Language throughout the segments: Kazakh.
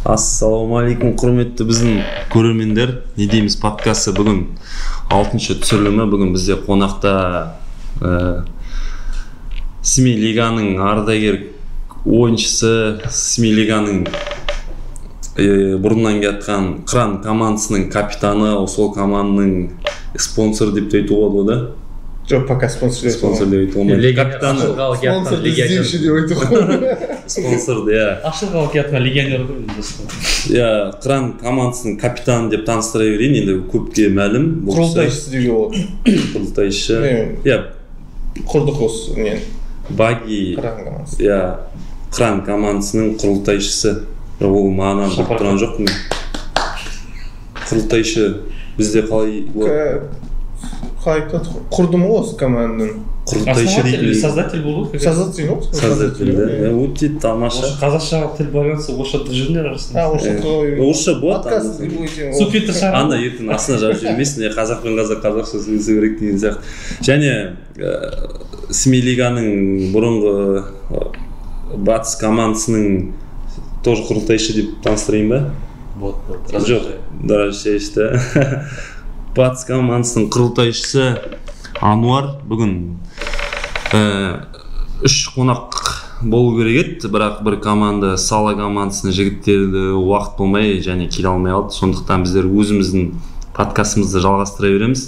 Ассалаумағалейкум, құрметті біздің көрермендер. Не дейміз подкасты бүгін 6-шы түсірілімі. Бүгін бізде қонақта Семей Лиганың ардагер ойыншысы, Семей Лиганың бұрыннан келатқан Қыран командасының капитаны, сол команданың спонсор деп айтуға болады. Жоқ, пока спонсор деп айтуға капитаны. Спонсор іздеуші деп айтуға. Спонсорды, иә. Ашылғалы келатқан легионер ғой. Иә, Қыран командасының капитаны деп таныстыра берейін, енді көпке мәлім. Құрылтайшысы деуге болады. Құрылтайшы. Иә. Құрдық осы нен. Баги. Қыран командасы. Иә, Қыран командасының құрылтайшысы. Ол мағынан біліп тұрған жоқ мен. Құрылтайшы бізде қалай құрдым ғой осы команданың. Құрылтайшы рейтінде. Создатель болды. Создатель ғой? Создатель, да. Өте тамаша. Қазақша тіл байланысы орысша жүріңдер арасында. Орысша болады. Подкаст деп өйтем. Субтитр шығарады. Анда ертең астына жазып жүрмесін, қазақ пен қазақша сөйлесу керек деген сияқты. Және Семей Лиганың бұрынғы батыс командасының тоже құрылтайшы деп таныстырайын ба? Вот. Жоқ, дұрыс. Батыс командасының құрылтайшысы Ануар. Бүгін 3 қонақ болу керек еді, бірақ бір команда Сала командасының жігіттерді уақыт болмай және келе алмай қалды. Сондықтан біздер өзіміздің подкастымызды жалғастыра береміз.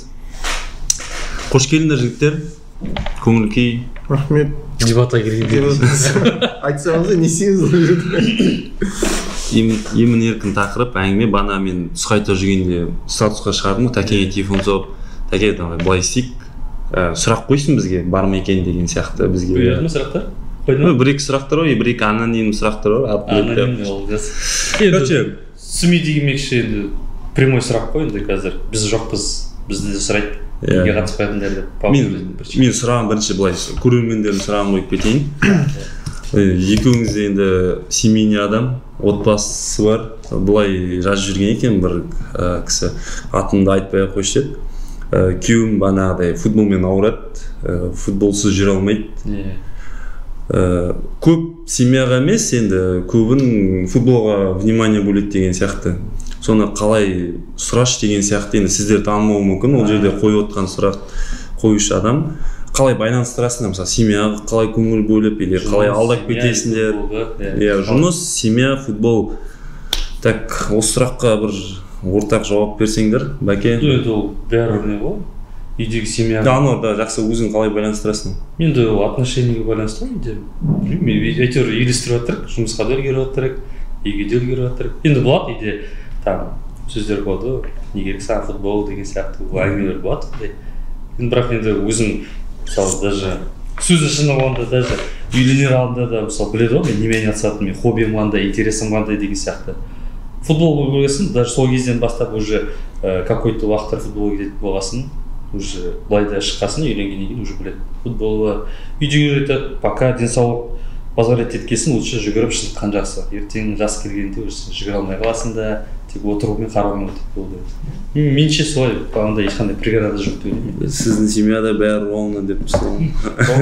Қош келдіңдер жігіттер. Көңіл күй. Рахмет. Дебатқа кіргенде. Айтсаңыз не істейміз? Емін еркін тақырып, әңгіме. Бана мен түсқайта жүргенде статусқа шығардым, тәкеңе телефон соғып, тәке былай істейік, сұрақ қойсын бізге, бар ма екен деген сияқты бізге. Қойды ма сұрақтар? Бір-екі сұрақтар ғой, бір-екі аноним сұрақтар ғой. Аноним ол қазір. Сүме дегенмекші енді прямой сұрақ қой енді қазір. Біз жоқпыз, бізді де сұрайды. Неге қатыспайтындар деп. Мен сұрағым бірінші былай, көрермендердің сұрағын қойып кетейін. Екеуіңіз енді семейный адам, отбасы бар. Былай жазып жүрген екен бір кісі, атымды айтпай қойшы деді. Күйеуім банағыдай футболмен ауырады, футболсыз жүре алмайды. Көп семьяға емес, енді көбін футболға внимание бөледі деген сияқты. Соны қалай сұрашы деген сияқты, енді сіздер танымауы мүмкін, ол жерде қойып отқан сұрақ қоюшы адам. Қалай байланыстырасыңдар, мысалы семьяға қалай көңіл бөліп, или қалай алдап кетесіңдер? Жұмыс, семья, футбол. Так, осы сұраққа бір ортақ жауап берсеңдер, бәке. Ол бәрі не ғой? Үйдегі семья. Да, да, жақсы өзің қалай байланыстырасың? Мен де отношениеге байланыстырамын. Әйтеуір үйлестіріп жатырық, жұмысқа да үлгеріп жатырық, үйге де үлгеріп жатырық. Енді болады, үйде там сөздер болады, не керек саған футбол деген сияқты әңгімелер болады. Бірақ енді өзім мысалы даже сөзі шыны болғанда, даже үйленер алдында да мысалы біледі ғой, мен немен айналысатынымды, мен хоббиім қандай, интересім қандай деген сияқты. Футбол көресің, даже сол кезден бастап уже какой-то уақыттар футболға кететін болғасын, уже былайда шыққасын, үйленгеннен кейін уже біледі. Футболға үйде үйретеді, пока денсаулық позволять еткесін, лучше жүгіріп шыныққан жақсы. Ертең жас келгенде уже жүгіре алмай қаласың да, тек отырумен қараумен өтіп болды. Менше солай, бағында ешқандай преграда жоқ деп ойлаймын. Сіздің семьяда бәрі ровно деп тұрсың.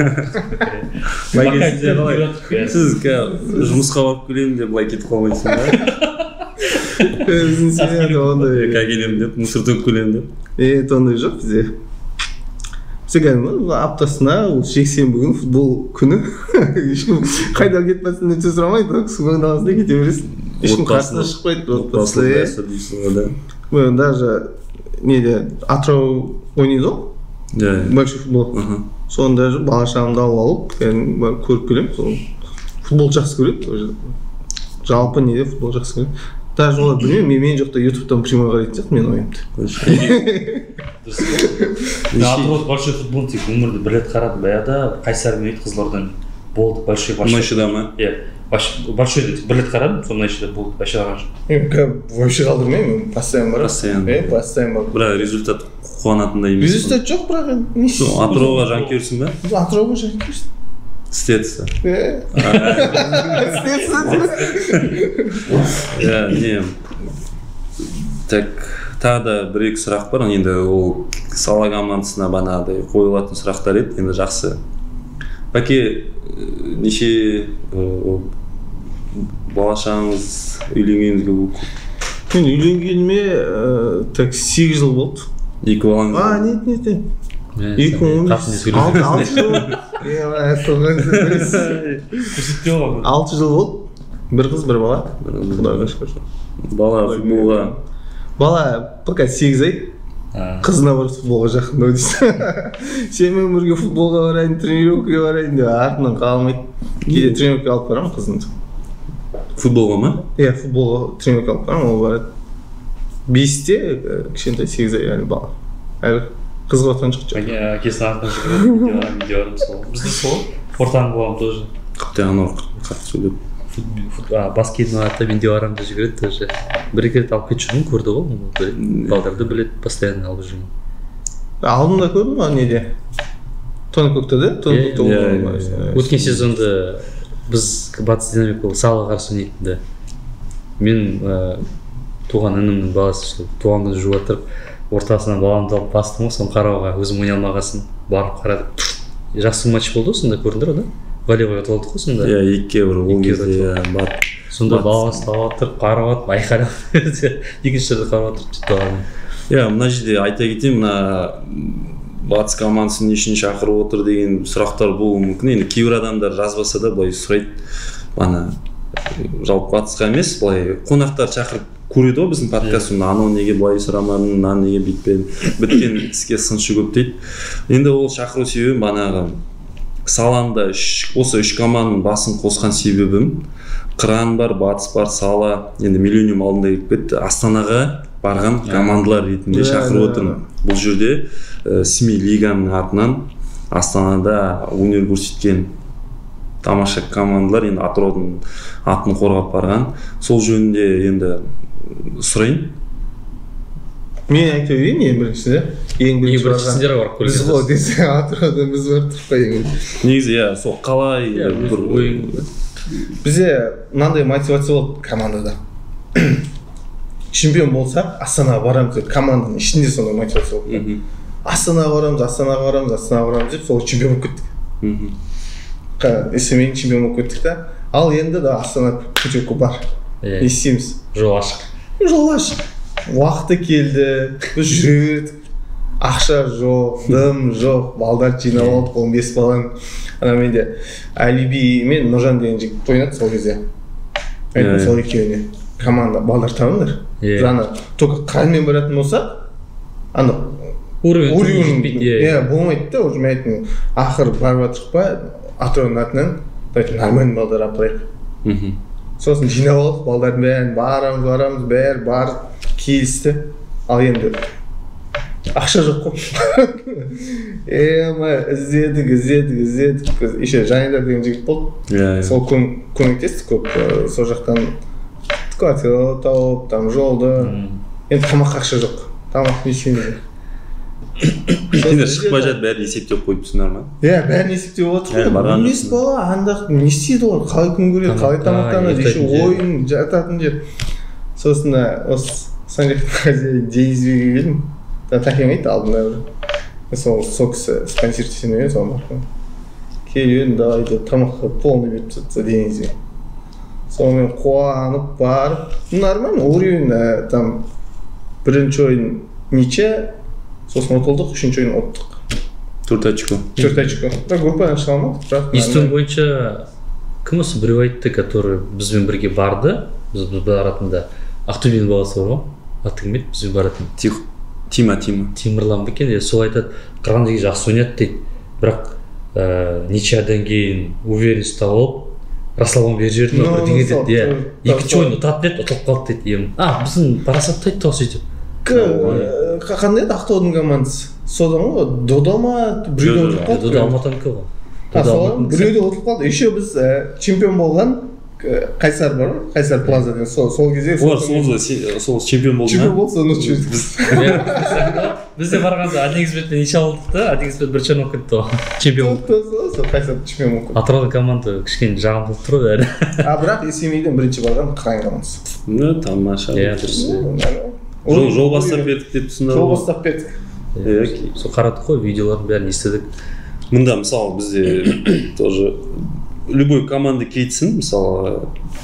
Сіз жұмысқа барып келемін деп былай кетіп қалмайсың ба? Біздің семьяда ондай. Келемін деп, мусор төгіп келемін деп. Ондай жоқ бізде. Бізде аптасына жексенбі күні футбол күні. Ешкім қайда кетпесін өте сұрамайды, суғың даласында кете бересің. Ешкім қарсына шықпайды. Отбасылы. Даже неде Атырау ойнайды ғой, большой футбол. Соны даже бала-шағымды алып алып, көріп келемін. Футбол жақсы көреді. Жалпы неде футбол жақсы көреді. Даже олар білмеймін, мен жоқта ютубтан прямой қарайтын сияқты, мен ойымды. Атырау большой футбол тек өмірді бір рет қарады, баяғыда Қайсар мен Қызылордамен болды большой. Мұнайшыда ма? Иә, большой деп бір рет қарадым, сол мұнайшыда болды, большой қараған жоқ. Вообще қалдырмаймын, постоянно барамын. Постоянно барамын. Бірақ результат қуанатындай емес. Результат жоқ, бірақ не істейсің? Атырауға жанкүйерсің ба? Атырауға жанкүйерсің. Стетса. Не. Так, тағы да бір-екі сұрақ бар. Енді ол Сала командасына банағыдай қойылатын сұрақтар еді. Енді жақсы. Бәке, неше бала шағаңыз үйленгеніңізге мен үйленгеніме так 8 жыл болды. 2 балаңыз? Нет. 2013 жыл. 6 жыл болды. Бір қыз, бір бала. Құдайға шүкір. Бала футболға? Бала пока 8 ай. Қызына барып футболға жақындау дейсің. Сенімен бірге футболға барайын, тренировкаға барайын деп артынан қалмайды. Кейде тренировка алып барамын қызымды. Футболға ма? Иә, футболға тренировка алып барамын, ол барады. 5-те кішкентай 8 ай әлі бала. Әлі қызға отқан жоқ. Әкесінің артынан жүгіреді, видеоларым сол. Бізде сол, ортаның болам тоже. Қыпты анау қатты сөйлеп. Баскетный атта видеоларымды жүгіреді тоже. Бір-екі рет алып кетіп жүрмін, көрді ғой. Балдарды біледі, постоянно алып жүрмін. Алдында көрдің ба неде? Тоны көктеді? Өткен сезонда біз Батыс Динамика Салға қарсы ойнайтын. Мен туған інімнің баласы туған күні жуып отырып, ортасынан баламды алып бастым ғой, соны қарауға, өзім ойнай алмағасын барып қарадым. Жақсы матч болды ғой, сонда көрдіңдер ғой да? Волейбол ұтып алдық қой сонда. Иә, 2-ге бір ол кезде бар. Сонда баланы ұстап отырып, қарап отырып, айқайлап, екінші жерде қарап отырып сөйтіп алғанмын. Иә, мына жерде айта кетейін, мына Батыс командасын не үшін шақырып отыр деген сұрақтар болуы мүмкін. Енді кейбір адамдар жазбаса да былай сұрайды. Ана жалпы Батысқа емес, былай қонақтар шақырып көреді ғой біздің подкастымда. Анау неге былай сұрамадың, мына неге бүйтпедің, біткен іске сыншы көп дейді. Енді ол шақыру себебім бағанағы Саламда осы 3 команданың басын қосқан себебім Қыран бар, Батыс бар, Сала енді Миллениум алдында келіп кетті. Астанаға барған командалар ретінде шақырып отырмын. Бұл жерде Семей лиганың атынан Астанада өнер көрсеткен тамаша командалар енді Атыраудың атын қорғап барған. Сол жөнінде енді сұрайын. Мен айтып берейін ең біріншісінде. Ең біріншісіндер бар көлге. Біз ғой десе Атыраудан біз бар тұрып қойын. Негізі иә, сол қалай бір ойын. Бізде мынандай мотивация болды командада. Чемпион болсақ, Астанаға барамыз деп команданың ішінде сондай мотивация болды. Астанаға барамыз деп сол чемпион болып кеттік. Есімейін чемпион болып кеттік та. Ал енді да Астана путевка бар. Не істейміз? Жол ашық. Уақыты келді, біз жүре бердік. Ақша жоқ, дым жоқ, балдар жинап алдық 15 балаң. Ана менде Алиби мен Нұржан деген жігіт ойнады сол кезде. Сол екеуіне команда балдар табыңдар. Жаңа только Қыранмен баратын болса, ана уровень болмайды да, уже мен айттым, ақыр барып жатырық па, Атырауның атынан нормальный балдар алып барайық. Сосын жинап алдық балдардың бәрін, барамыз, бәрі барып келісті. Ал енді ақша жоқ қой. Іздедік. Еще Жанидар деген жігіт болды. Сол көмектесті көп. Сол жақтан квартира тауып, там жолды. Енді тамаққа ақша жоқ. Тамақ не ішеміз. Енді шықпай жатып бәрін есептеп қойыпсыңдар ма? Иә, бәрін есептеп отырдық. 15 бала андақ не істейді олар? Қалай күн көреді, қалай тамақтанады, еще ойын, жататын жер. Сосын осы Санжақтың Дейзвиге келдім. Тәкең айтты алдында бір. Сол кісі спонсировать етемін, сол марқын. Келіп давай деп тамаққа полный беріп тастады Дейзвиге. Сонымен қуанып барып, нормально, уровень там бірінші ойын ниче, сосын ұтылдық, үшінші ойын ұттық. 4 очко. Бірақ группадан шыға алмадық. Естуім бойынша кім осы біреу айтты, который бізбен бірге барды, біз баратында. Ақтөбенің баласы бар ғой, аты кім еді бізбен баратын? Тимірлан ба екен, сол айтады, Қыран деген жақсы ойнады дейді, бірақ ничадан кейін уверенность тауып, Расслабон бер жердің бірдеңе деді, екінші ойын ұтатын еді, ұтылып қалды дейді. Біздің парасатты айтты ғой сөйтіп. Қандай еді Ақтаудың командасы? Содан ғой, Додо ма? Біреуде ұтылып қалды? Додо Алматанікі ғой. Біреуде ұтылып қалды. Еще біз чемпион болған Қайсар бар ғой, Қайсар Плаза деген сол кезде. Сол чемпион болды ма? Чемпион болды, соны ұтып Бізде барғанда Адегізбетпен неше алдық та, Адегізбет бір чернов кетті ғой. Чемпион болды. Сол Қайсар чемпион болды. Атыраудың команда кішкене жағымдылық тұр бәрі. Бірақ Есемейден бірінші барған Қыран командасы. Тамаша. Иә, дұрыс. Жол бастап бердік деп түсіндір. Жол бастап бердік. Сол қарадық қой, видеолардың бәрін естідік. Мында мысалы бізде тоже любой команда кетсін, мысалы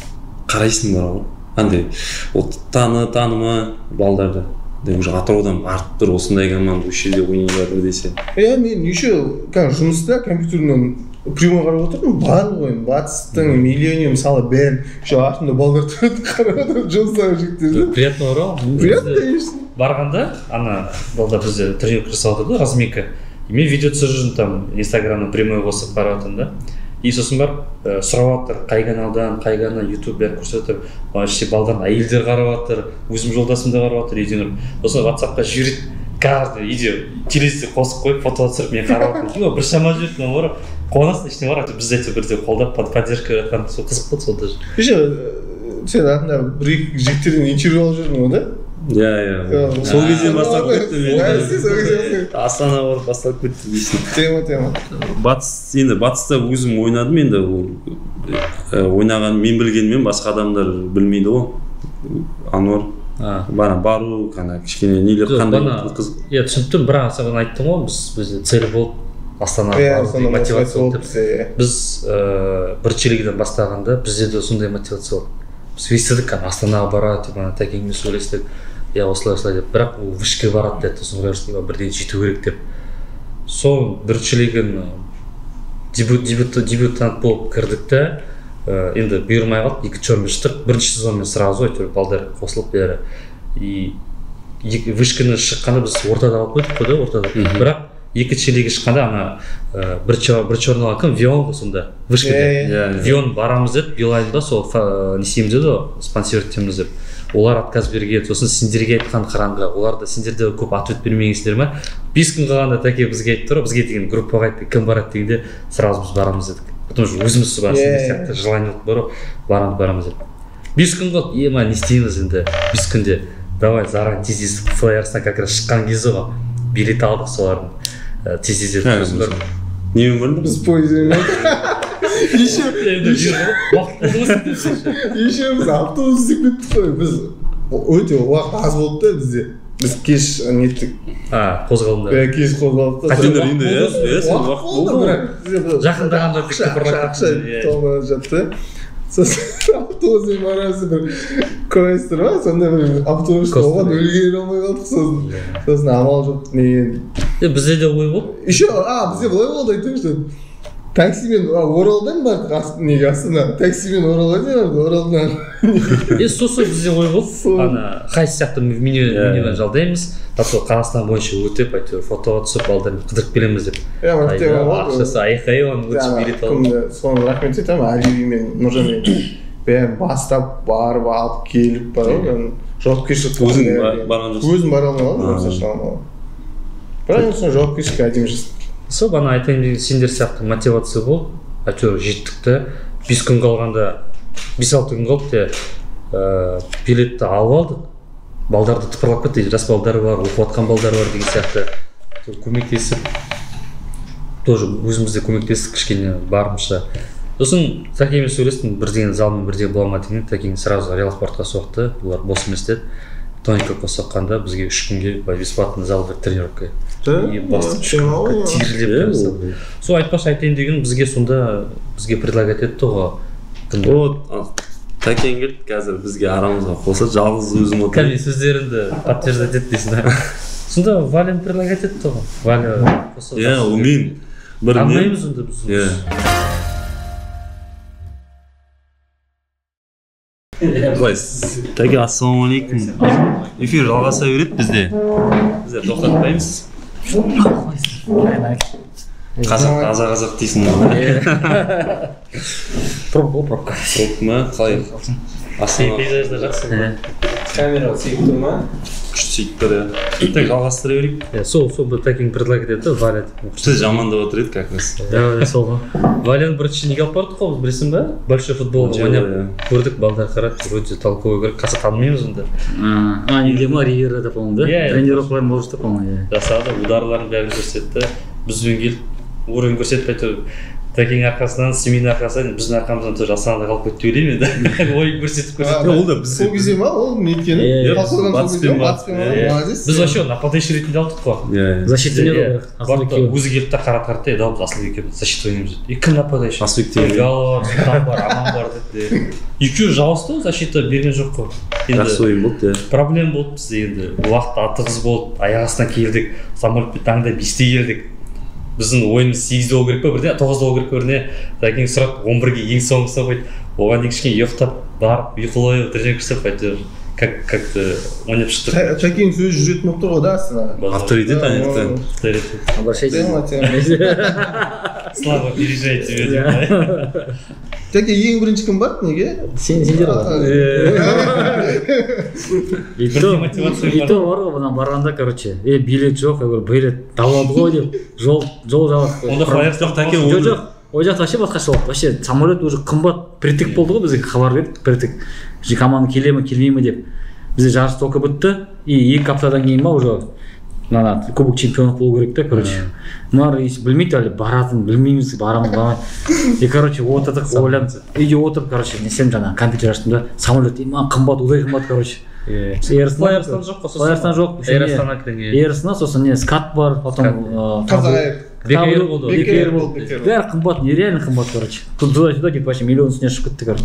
қарайсың бар ғой андай вот таныма балдарды уже атыраудан барып тұр осындай команда осы жерде ойнай жатыр десе мен еще жұмыста компьютермен прямой қарап отырдым барлық ойын батыстың миллионер мысалы бәрін еще артымда балдар тұрады қарап отырып жұмыстағы жігіттерді приятно ғой приятно конечно барғанда ана балда бізде тренировка жасап жатыр да разминка мен видео түсіріп жүрмін там инстаграмнан прямой қосып қарап жатырмын да и сосын барып сұрап жатыр қай каналдан қай канал ютуб бәрін көрсетіп вообще балдардың әйелдер қарап жатыр өзім жолдасым да қарап жатыр үйден сосын ватсапқа жібереді каждый үйде телевизор қосып қойып фото түсіріп мен қарап жатырмын біршама жүреді бар қуанасың ештеңе бар біз әйтеуір бірде қолдап поддержка жатқан сол қызық болды сол даже еще сен артында бір-екі жігіттерден интервью алып жүрдің ғой да иә сол кезден басталып кетті мен астана барып басталып кетті дейсің тема енді батыста өзім ойнадым енді ойнаған мен білгенмен басқа адамдар білмейді ғой ануар бару қана кішкене нелер қандай қызық иә түсініп тұрмын бірақ саған айттым ғой бізде цель болды астанаға бару мотивация болды деп біз бірінші лигадан бастағанда бізде де сондай мотивация болды біз естідік астанаға барады деп ана тәкеңмен сөйлестік иә осылай деп бірақ ол вышке барады деді сосын ойлап бірден жету керек деп сол бірінші лиганың дебютант болып кірдік та енді бұйырмай қалды екінші орынмен шықтық бірінші сезонмен сразу әйтеуір балдар қосылып бәрі и вышканы шыққанда біз ортада қалып қойдық қой да ортада бірақ екінші лига шыққанда ана бірінші орын алған кім вион ғой сонда вышкада вион барамыз деді билайнда сол несейміз деді ғой спонсор етеміз деп олар отказ берген сосын сендерге айтқан қараңғы олар да сендерде көп ответ бермегенсіңдер ма 5 күн қалғанда тәке бізге айтты ғой бізге деген группаға айтты кім барады дегенде сразу біз барамыз дедік потому что өзіміз бар сендер сияқты желание бар ғой барамыз деп 5 күн қалды ема не істейміз енді 5 күнде давай заранее тез флайерстан как раз шыққан кезі ғой билет алдық солардың тез немен бардыңыз біз пойызбен еще біз автобус іздеп кеттік қой біз өте уақыт аз болды да бізде біз кеш неттік қозғалдыңдар кеш қозғалдық та сендер енді уақыт болды бірақ жақындағанда ақша толмай жатты сосын автобуспен барамыз бір көресіздер ма сондай бір автобус оған үлгере алмай қалдық сосын амал жоқ не бізде де ой болды еще бізде былай болды айтайын что таксимен оралдан бардық неге астана таксимен оралға дейін оралдан сосын бізде ой болды ана хайс сияқты минивэн жалдаймыз сол қазақстан бойынша өтіп әйтеуір фотоға түсіп балдармен қыдырып келеміз деп ақшасы айқай оны өтіп билет алып соны рахмет айтамын әлиби мен нұржанмен бәрін бастап барып алып келіп бар ғой жауапкершілік өзің барған жоқсың өзім бара алмай бірақ сосын жауапкершілікке әдемі жасадық сол бана айтайын деген сендер сияқты мотивация болды әйтеуір жеттік та 5 күн қалғанда 5-6 күн қалды да билетті алып алдық балдарды тыпырлап кетті жас балдар бар оқып жатқан балдар бар деген сияқты көмектесіп тоже өзімізде көмектестік кішкене барымызша сосын тәкеңмен сөйлестім бірдеңе залмен бірдеңе бола ма деген тәкең сразу реал спортқа соқты олар бос емес деді тоника соққанда бізге 3 күнге бесплатный зал бір тренировка и бастық тирлеп сол айтпақшы айтайын деген бізге сонда бізге предлагать етті ғой вот тәкең келді қазір бізге арамызға қосады жалғыз өзім отыр кәне сөздеріңді подтверждать ет дейсің сонда валяны предлагать етті ғой валя иә ол мен бір алмаймыз онда біз былай тәке ассалаумағалейкум эфир жалғаса береді біздер тоқтатпаймыз қазақ дейсің ғой пробка ма қалай пейзажда жақсы камера сейіп тұр ма күшті сөйтіп тұр иә так жалғастыра берейік сол бір тәкең предлагать етті валя сіз жамандап отыр еді как раз сол ғой валяны бірінші неге алып бардық қой білесің ба большой футбол ойнап көрдік балдар қарады вроде толковый керек қазір танымаймыз онда неде ма риверада по моему да тренировкаларын болып жатыр по моему жасады ударларын бәрін көрсетті бізбен келіп уровень көрсетіп әйтеуір Тәкең арқасынан, семейдің арқасынан, біздің арқамыздан тоже Астанада қалып кетті деп ойлаймын енді. Ойын көрсетіп көрсетіп. Ол да біз сол кезде ма ол не еткені? батыспен біз вообще нападающий ретінде алдық қой. Защита не было. Өзі келіп та қарады да, біз Асылбек екеуміз защита ойнаймыз деді. Кім нападающий? Асылбек деген. Гал, Сұлтан бар, Аман бар деді. Екеуі жауысты, защита берген жоқ қой. Жақсы ойын болды, проблем болды бізде енді. Уақыт атығыз болды, аяқ астынан келдік, самолетпен таңда 5-те келдік. Біздің ойымыз 8-де болу керек па, бірде 9-да болу керек көріне. Тәкең сұрап 11-ге ең соңғысына қойды. Оған дейін кішкене ұйықтап, барып, ұйқылы тренировка жасап, әйтеуір как-то ойнап шықтық. Тәкең сөз жүретін болып тұр ғой да Астанаға. Авторитет, аняқтан. Обращайтесь. Слава, переезжай тебе деп. Тәке ең бірінші кім бар? Неге? Сендер ғой. И то бар ғой, бұдан барғанда, короче, билет жоқ, билет табылады ғой деп, жол жабық. Онда флайер жоқ, Тәкең ол жоқ. Ол жақта вообще басқаша болды. Вообще самолет уже қымбат, притік болды ғой, бізге хабар берді, притік. Команда келе ме, келмей ме деп. Бізде жарыс только бітті, и 2 аптадан кейін ма уже Кубок чемпионов болу керек та, короче. Бұлар білмейді әлі, баратын, білмейміз, барамыз. И, короче, отырдық, ойланып, үйде отырып, короче, несем жаңа компьютер аштым да, самолет, қымбат, удай қымбат, короче. Флайерстан жоқ қой, Флайерстан жоқ. Эйрастан, сосын не, скат бар, потом... Бекер болды. Бәрі қымбат, нереально қымбат, короче. Туда-сюда кетіп, вообще миллион үстіне шығып кетті,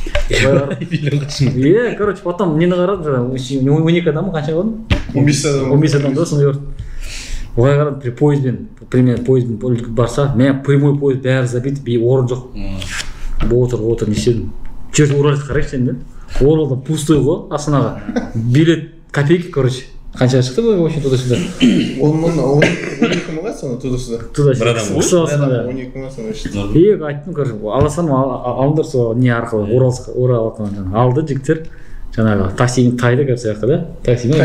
короче. Короче, потом нені қарадым, 12 адамы қанша қойдым? 15 адам да, сондай өрт. Олай қарадым, поездбен, примерно поездбен барса, мен прямой поезд бәрі забит, орын жоқ. Отыр, не істедім. Черт, Уральск қарайық сен де. Оралдан пустой ғой, Астанаға. Билет копейки, короче. Қанша шықты бұл, вообще, туда-сюда? 12 мыңға соны туда-сюда? Туда-сюда. 12 мыңға соны шықты. И айттым, короче, аласам, алыңдар сол не арқылы, Орал алды жігіттер. Жаңағы таксимен тайды, короче, жаққа да? Таксимен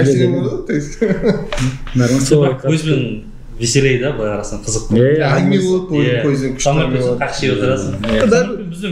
өзбен веселей да, былай қарасаң қызық. Әңгіме болады, пойыздың күшті әңгіме болады. Қақши отырасың.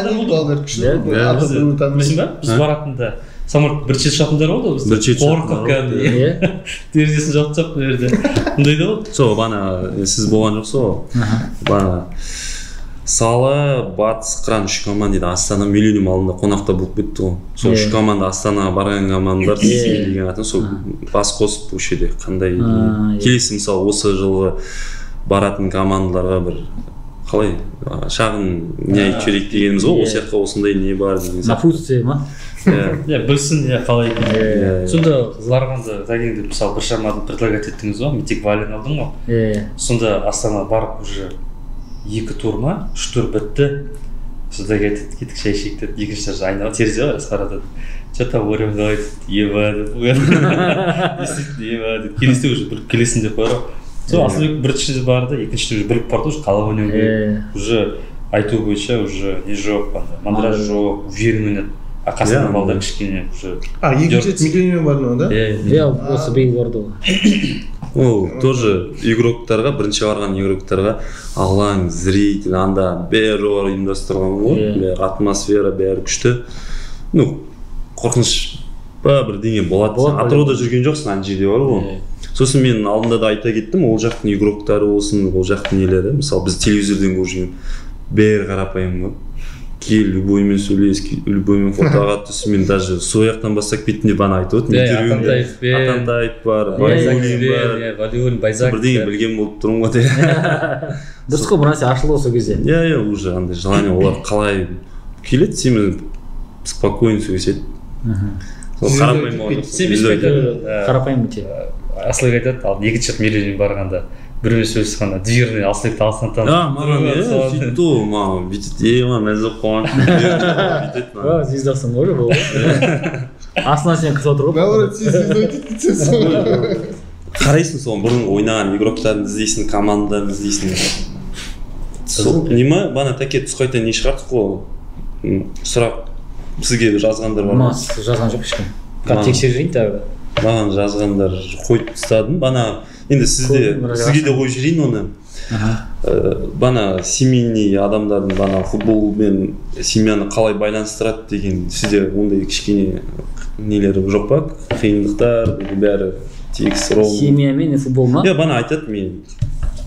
Біздің біз баратында самолет бір шет ұшатындар болды ғой бізде. Қорқып кәдімгі. Терезесін жауып тастап бұл жерде. Мұндай да болды. Сол, бана сіз болған жоқсыз ғой. Бана Салы, Батыс, Қыран 3 команда дейді. Астана Миллениум алдында қонақта болып кетті ғой. Сол 3 команда Астанаға барған командар деген атын сол бас қосып бұл жерде қандай келесі мысалы осы жылғы баратын командаларға бір қалай шағын не айтып жіберейік дегеніміз ғой. Осы жаққа осындай не бар деген сияқты. Напутствие ма? Білсін қалай екен. Сонда Ларғанды Тәкеңді мысалы біршамадан предлагать еттіңіз ғой, мен тек Вален алдым ғой. Сонда Астана барып уже 2 тур ма, 3 тур бітті. Сонда кеттік шай ішейік деді, екінші жарыс айналып терезе ғой, қарады. Что-то орем давай, еба деп. Действительно еба деп. Келесіде уже біліп келесін деп қойыр. Сол Асылбек біріншіде барды, екіншіде уже біліп барды, уже қалап ойнау керек. Уже айту бойынша уже не жоқ, мандраж жоқ, уверен ойнады. Қасынан балдар кішкене уже. Екінші Миллениум бар ма, да? Осы биыл барды ғой. Ол тоже игроктарға, бірінші барған игроктарға алаң, зритель, анда бәрі жоғары ұйымдастырған ғой, атмосфера бәрі күшті. Қорқыныш па бірдеңе болады. Атырауда жүрген жоқсың, ана жерде бар ғой. Сосын мен алдында да айта кеттім, ол жақтың игроктары болсын, ол жақтың нелері, мысалы біз телевизорден көріп жүрген бәрі қарапайым ғой. Кел, любоймен сөйлес, любоймен фотоға түс, мен даже сол жақтан бастап кеттім деп ана айтып отырмын. Атантаев бар, Валиулин, Байзак. Бірдеңе білген болып тұрмын ғой. Дұрыс қой, бір нәрсе ашылды осы кезде. Уже андай желание, олар қалай келеді, сенімен спокойно сөйлеседі. Қарапайым өте. Асылбек айтады, ал екінші жақ Миллениум барғанда біреумен сөйлесіп қана дверный Асылбекті алыстан танып. Сөйтті ол, маған бүйтеді, мәз болып қойған. Звездасың ғой бұл. Астынан сен қыз отыр ғой. Наоборот, сен звезда. Қарайсың соған, бұрын ойнаған игроктарын іздейсің, команданы іздейсің. Нема, бана тәке тұсқайта не шығардық қой? Сұрақ сізге жазғандар бар ма? Жазған жоқ ешкім. Тексерейін тағы. Маған жазғандар қойып тастадым. Бана енді сізге де қойып жіберейін оны. Бана семейный адамдардың бана футбол мен семьяны қалай байланыстырады деген сізде ондай кішкене нелері жоқ па? Қиындықтар, бәрі текст ровно. Семья мен футбол ма? Бана айтады мен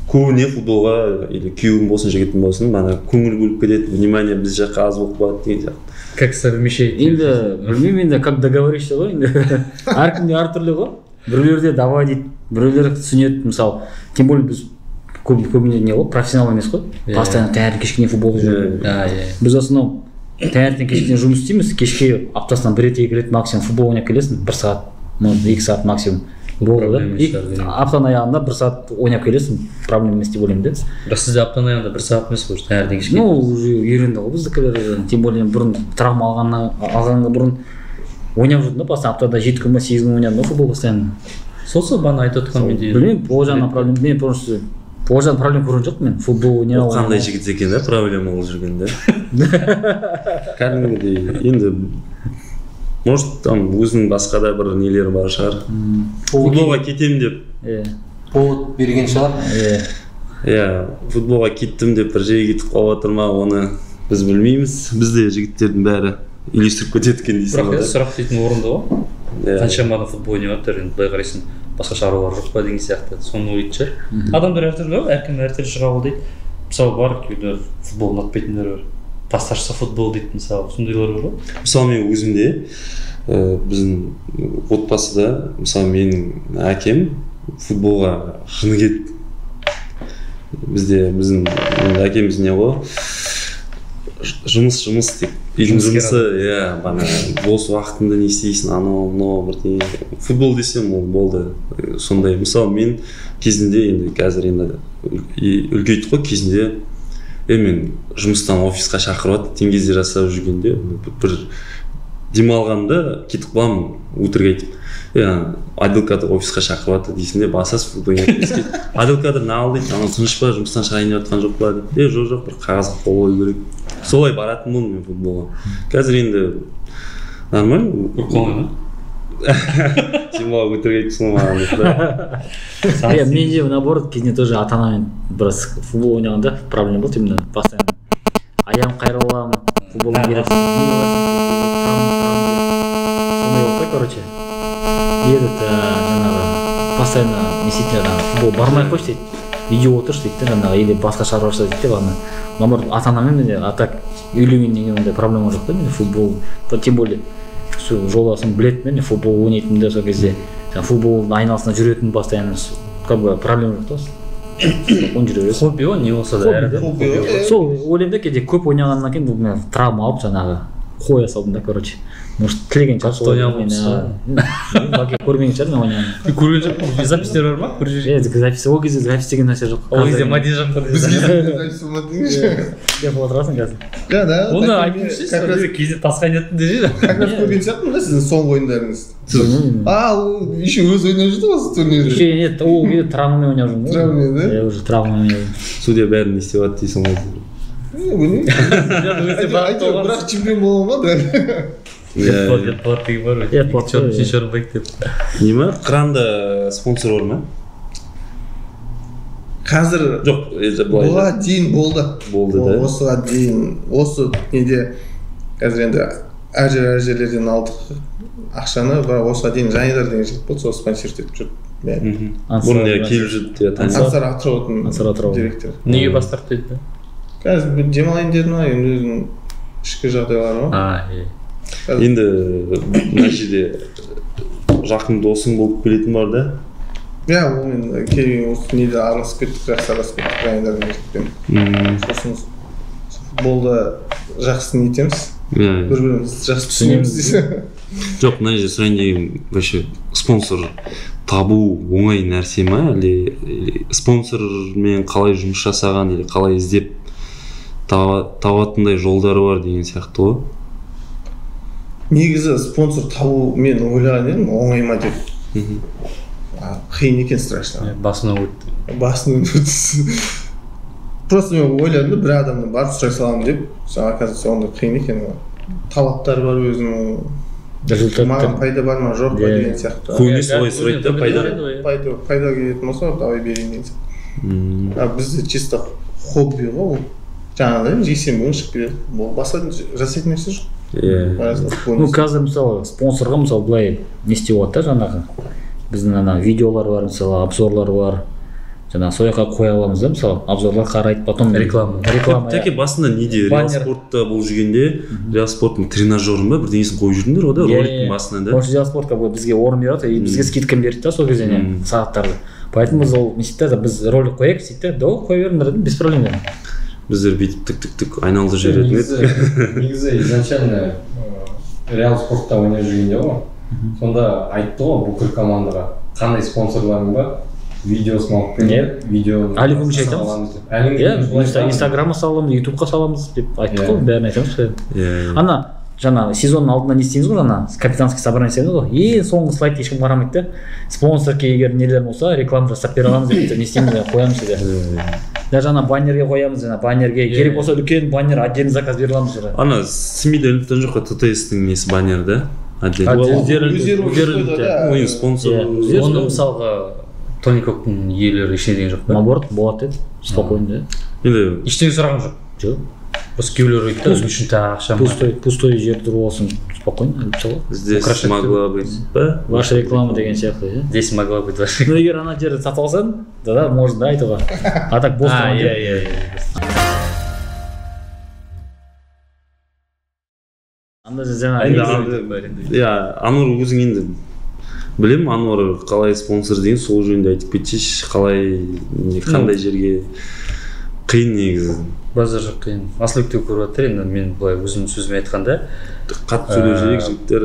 көбіне футболға или күйеуім болсын жігітім болсын мана көңіл бөліп кетеді, внимание біз жаққа аз болып қалады деген сияқты. Как совмещать? Енді білмеймін, енді как договоришься ғой, енді әркімде әртүрлі ғой. Біреулерде давай дейді, біреулер түсінеді, мысалы, тем более біз көбіне не ғой, профессионал емес қой. Постоянно таңертең кешке дейін футболға жүреді. Біз основном таңертең кешке дейін жұмыс істейміз, кешке аптасынан бір рет екі рет максимум футбол ойнап келесің, 1 сағат, может 2 сағат максимум. Болды да. Аптаның аяғында 1 сағат ойнап келесің, проблема емес деп ойлаймын да. Бірақ сізде аптаның аяғында 1 сағат емес қой, таңертең кешке. Ну, уже үйренді ғой біздікілер, тем более бұрын травма алғанға бұрын ойнап жүрдім да, постоянно аптада 7 күн ба 8 күн ойнадым футбол постоянно. Сол бана айтып отқан мен деймін. Білмеймін, ол жағынан проблема, мен просто ол жағынан проблема көрген жоқпын мен, футбол ойнау. Қандай жігіт екен да, проблема ол жүргенде. Кәдімгідей, енді может там өзінің басқа да бір нелері бар шығар. Футболға кетем деп. Повод берген шығар. Иә, футболға кеттім деп бір жерге кетіп қалып отыр ма, оны біз білмейміз. Бізде жігіттердің бәрі үйлестіріп кетеді екен дейсің ғой. Сұрақ дейтін орынды ғой. Қаншама футбол ойнап жатыр, енді былай қарайсың, басқа шаруалар жоқ па деген сияқты. Соны ойлайтын шығар. Адамдар әртүрлі ғой, әркім әртүрлі шыға қабылдайды. Мысалы бар кейбіреулер футбол ұнатпайтындар бар. Тасташса футбол дейді, мысалы, сондайлар бар ғой. Мысалы мен өзімде біздің отбасыда, мысалы менің әкем футболға жыны кетіп. Біздің әкеміз не ғой? Жұмыс деп. Үйдің жұмысы, бана бос уақытында не істейсің, анау бірдеңе. Футбол десем ол болды. Сондай. Мысалы мен кезінде енді қазір енді үлкейдік қой, кезінде мен жұмыстан офисқа шақырып тен кезде жасап жүргенде бір демалғанда кетіп қаламын өтірік айтып. Адвокат офисқа шақырып дейсің де басасыз футбол ойнап. Адвокат нағыл дейді, анау тыныш па, жұмыстан шығайын деп жатқан жоқ па деп. Жоқ, бір қағазға қол қою керек. Солай баратын болдым мен футболға. Қазір енді нормально. Қоңай ма? Сен маған өтірік айтыпсың маған. Менде наоборот, кезінде тоже ата-анамен біраз футбол ойнағанда проблема болды, именно постоянно аяғым қайрап аламын, футболға келіп сондай болды, короче. Едет жаңағы постоянно не істейтін жаңағы футбол бармай ақ қойшы дейді, үйде отыршы дейді да, жаңағы или басқа шаруа жасайды дейді, бағана наоборот ата-анамен менде а так үйленгеннен кейін ондай проблема жоқ та менде футбол, тем более жолдасым біледі мен футбол ойнайтынымды сол кезде футболдың айналасында жүретін постоянно как бы проблема жоқ та оны жүре бересің. Хобби ғой, не болса да. Сол ойлаймын да кейде көп ойнағаннан кейін бұл мен травма алып жаңағы қоя салдым да, короче. Может тілеген шығар көрмеген шығар мен ойнағанын. Көрген жоқ, запистер бар ма? Запись, ол кезде запись деген нәрсе жоқ. Ол кезде мадежам бар. Біз кезде запись болмады. Деп отырасың қазір. Оны айтыңызшы, кезде тасқа ойнаттым десе. Как раз көрген сияқтымын да сіздің соңғы ойындарыңыз. Ол еще өз ойнап жүрді осы турнирде. Еще нет, ол кезде травмамен ойнап жүрмін. Травмамен, да? Я уже травмамен ойнап жүрмін. Судья бәрін не істеп жатыр дейсің ғой. Білмеймін. Бірақ чемпион бола алмады. Плат деген бар ғой. Үшінші орын байк деп. Не ма? Қыранда спонсор бар ма? Қазір жоқ, бұға дейін болды. Болды да. Осыға дейін, осы неде қазір енді әр жерлерден алдық ақшаны, бірақ осыға дейін Жанидар деген жігіт болды, сол спонсорить етіп жүрді. Бұрын келіп жүрді. Ансар Атыраудың директоры. Неге бас тартты деді? Қазір демалайын деді ма, енді өзінің ішкі жағдайлары ма. Енді мына жерде жақын досың болып келетін бар да? Ол мен кейін осы неде араласып кеттік, жақсы араласып кеттік Жанидармен жігітпен. Сосын футболда жақсы нетеміз, бір-бірімізді жақсы түсінеміз дейсің. Жоқ, мына жерде сұрайын деген, вообще спонсор табу оңай нәрсе ма, или спонсормен қалай жұмыс жасаған, или қалай іздеп табатындай жолдары бар деген сияқты ғой? Негізі спонсор табу мен ойлаған едім, оңай ма деп. Қиын екен страшно. Басынан өтті. Басынан өтті. Просто мен ойладым да, бір адамды барып сұрай саламын деп, оказывается онда қиын екен. Талаптар бар өзінің, маған пайда бар ма жоқ па деген сияқты. Көбіне солай сұрайды да, пайда. Пайда келетін болса, давай берейін деген сияқты. Бізде чисто хобби ғой ол. Жаңағыдай жексенбі күні шығып келеді. Басқа жасайтын нәрсе жоқ. Қазір мысалы спонсорға мысалы былай не істеп болады да, жаңағы біздің ана видеолар бар, мысалы обзорлар бар, жаңағы сол жаққа қоя аламыз да, мысалы обзорлар қарайды, потом реклама Теке басында неде Реал Спортта болып жүргенде Реал Спорттың тренажерін ба бірдеңесін қойып жүрдіңдер ғой да, роликтің басынан да. Реал Спортқа бізге орын береді, бізге скидка береді да сол кезде сағаттарды. Поэтому біз ол не істейді, біз ролик қояйық дейді, да қоя беріңдер дедім, без проблем. Біздер бүйтіп тік айналдырып жіберетін еді. Негізі изначально Реал Спортта ойнап жүргенде ғой, сонда айтты ғой бүкіл командаға қандай спонсорларың бар, видеосын алып келіңдер, видеоны әлі күнге айтамыз. Иә, инстаграмға саламыз, ютубқа саламыз деп айттық қой, бәрін айтамыз. Ана жаңа сезонның алдында не істейміз ғой, ана капитанский собрание істейміз ғой, ең соңғы слайдты ешкім қарамайды да, спонсорға егер нелер болса реклама жасап бере аламыз деп не істейміз, қоямыз дейді. Даже ана баннерге қоямыз, баннерге керек болса үлкен баннер отдельный заказ бере аламыз. Ана СМИ-де ілініп жоқ қой, ТТС-тің несі баннер да? Өздері спонсор. Оны мысалға Тони Коктың иелері ішіне деген жоқ па? Наоборот, болады деді, спокойно. Енді ештеңе сұраған жоқ. Жоқ. Осы кейбіреулер айтты, өзің үшін ақшам. Пустой жер тұрып алсын, спокойно іліп салады. Здесь могла быть ба? Ваша реклама деген сияқты. Здесь могла быть ваша. Ну егер ана жерді сатып алсаң, да, можно айтуға. А так бос тұрған жер. Анда жаңағы. Иә, Ануар өзің енді білем, Ануар қалай спонсор деген сол жөнінде айтып кетсеші, қандай жерге қиын негізі. Базар жоқ қиын. Асылбек те көріп жатыр, енді мен былай өзім сөзіме айтқанда қатты сөйлеу керек жігіттер.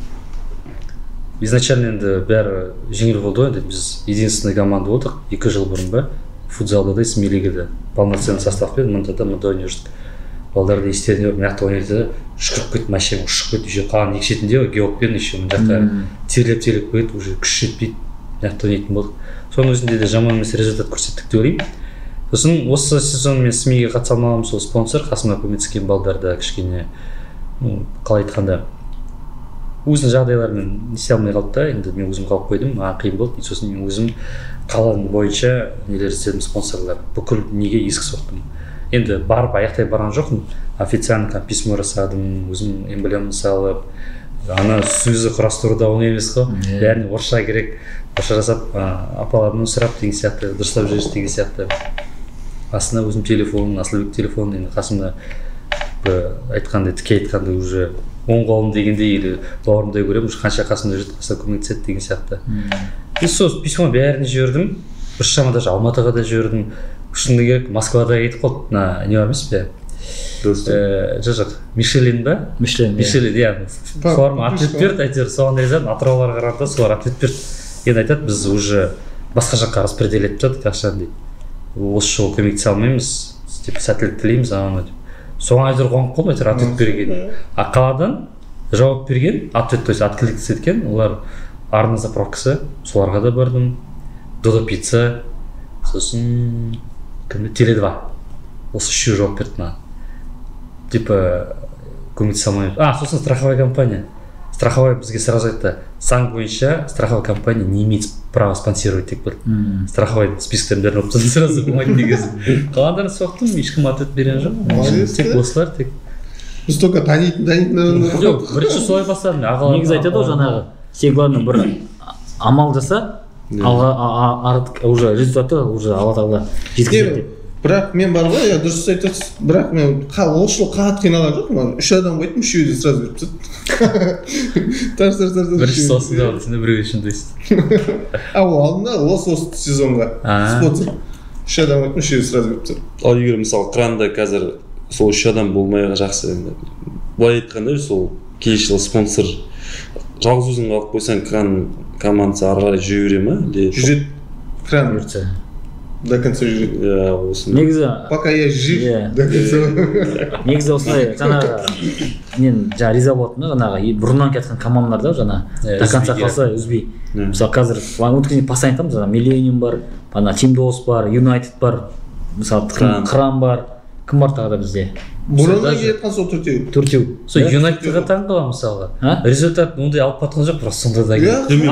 Изначально енді бәрі жеңіл болды ғой, біз единственный команда болдық 2 жыл бұрын ба, футзалда да Семилигада полноценный составпен мында ойнап жүрдік. Балдарды естеріне барып, мынақты ойнайды, үшкіріп кетті, машина ұшып кетті, уже қалған екі шетінде геоппен еще мына жақта терлеп қойды, уже күш жетпейді, мынақты ойнайтын болдық. Соның өзінде де жаман емес результат көрсеттік деп ойлаймын. Сосын осы сезон мен СМИ-ге қатыса алмағанмын, сол спонсор қасыма көмектескен балдарды кішкене қалай айтқанда өзінің жағдайларымен не істей алмай қалды да, енді мен өзім қалып қойдым, маған қиын болды. Сосын мен өзім қаланың бойынша нелер іздедім, спонсорлар, бүкіл неге есік соқтым. Енді барып аяқтай барған жоқпын, официально письмо жасадым, өзім эмблеманы салып, ана сөзі құрастыруда оңай емес қой, бәріне орысша керек, орысша жасап апаларымнан сұрап деген сияқты, дұрыстап жүріс деген сияқты. Астына өзім телефонын, Асылбек телефонын, енді қасымда айтқандай, тіке айтқандай уже оң қолым дегендей или бауырымдай көремін, уже қанша қасымда жүрді, қаса көмектеседі деген сияқты. И сол письмо бәріне жібердім, біршама даже Алматыға да жібердім. Шыны керек, Москвада кетіп қалды, не емес пе? Жоқ, Мишелин ба? Мишелин, иә. Форма ответ берді, әйтеуір соған резан, атырауларға қарағанда солар ответ берді. Енді айтады, біз уже басқа жаққа распределетіп жатырмыз ақшаны дейді. Осы жолы көмектесе алмаймыз, деп сәттілік тілейміз ана деп. Соған әйтеуір қуанып қалдым, әйтеуір ответ берген. А қаладан жауап берген, ответ, то есть откликнуться еткен, олар Арна заправкасы, соларға да бардым. Додо пицца, сосын Теле2. Осы үшеуі жауап берді маған. Типа көмектесе алмаймыз. Сосын страховая компания. Страховая бізге сразу айтты, заң бойынша страховая компания не имеет права спонсировать деп берді. Страховой списктерін беріп отырды, сразу болмайды деген. Қалғандарын соқтым, ешкім ответ берген жоқ. Тек осылар, тек. Біз только танитын. Жоқ, бірінші солай бастадым. Негізі айтады ғой жаңағы, сен главное бір амал жаса, уже результаты уже Алла тағала жеткізеді деп. Бірақ мен бар ғой, дұрыс айтасыз, бірақ мен осы жыл қатты қиналған жоқпын, 3 адам қойдым, 3-еуі де сразу беріп тастады. Тар. Бірінші сосын да болды, сен біреу үшін дейсің. Ол алдында осы сезонға спонсор 3 адам қойдым, 3-еуі де сразу беріп тастады. Ал егер мысалы кранда қазір сол 3 адам болмай жақсы, былай айтқанда сол келесі жылы спонсор жалғыз өзің қалып қойсаң, кран командасы ары қарай жүре бере ма? Жүреді. Кран жүрсе. До конца жүреді. Негізі пока я жив до конца. Негізі осындай жаңағы мен жаңа риза болатынмын, жаңағы бұрыннан кеткен командалар да жаңа до конца қалса үзбей. Мысалы қазір өткенде постоянно айтамыз, жаңа Millennium бар, ана Тимдос бар, United бар, мысалы Кран бар. Кім бар тағы да бізде? Бұрыннан кеткен сол төртеу. Сол Юнайтедға таң қаламын мысалға. Результат ондай алып қатқан жоқ, просто сонда да келді.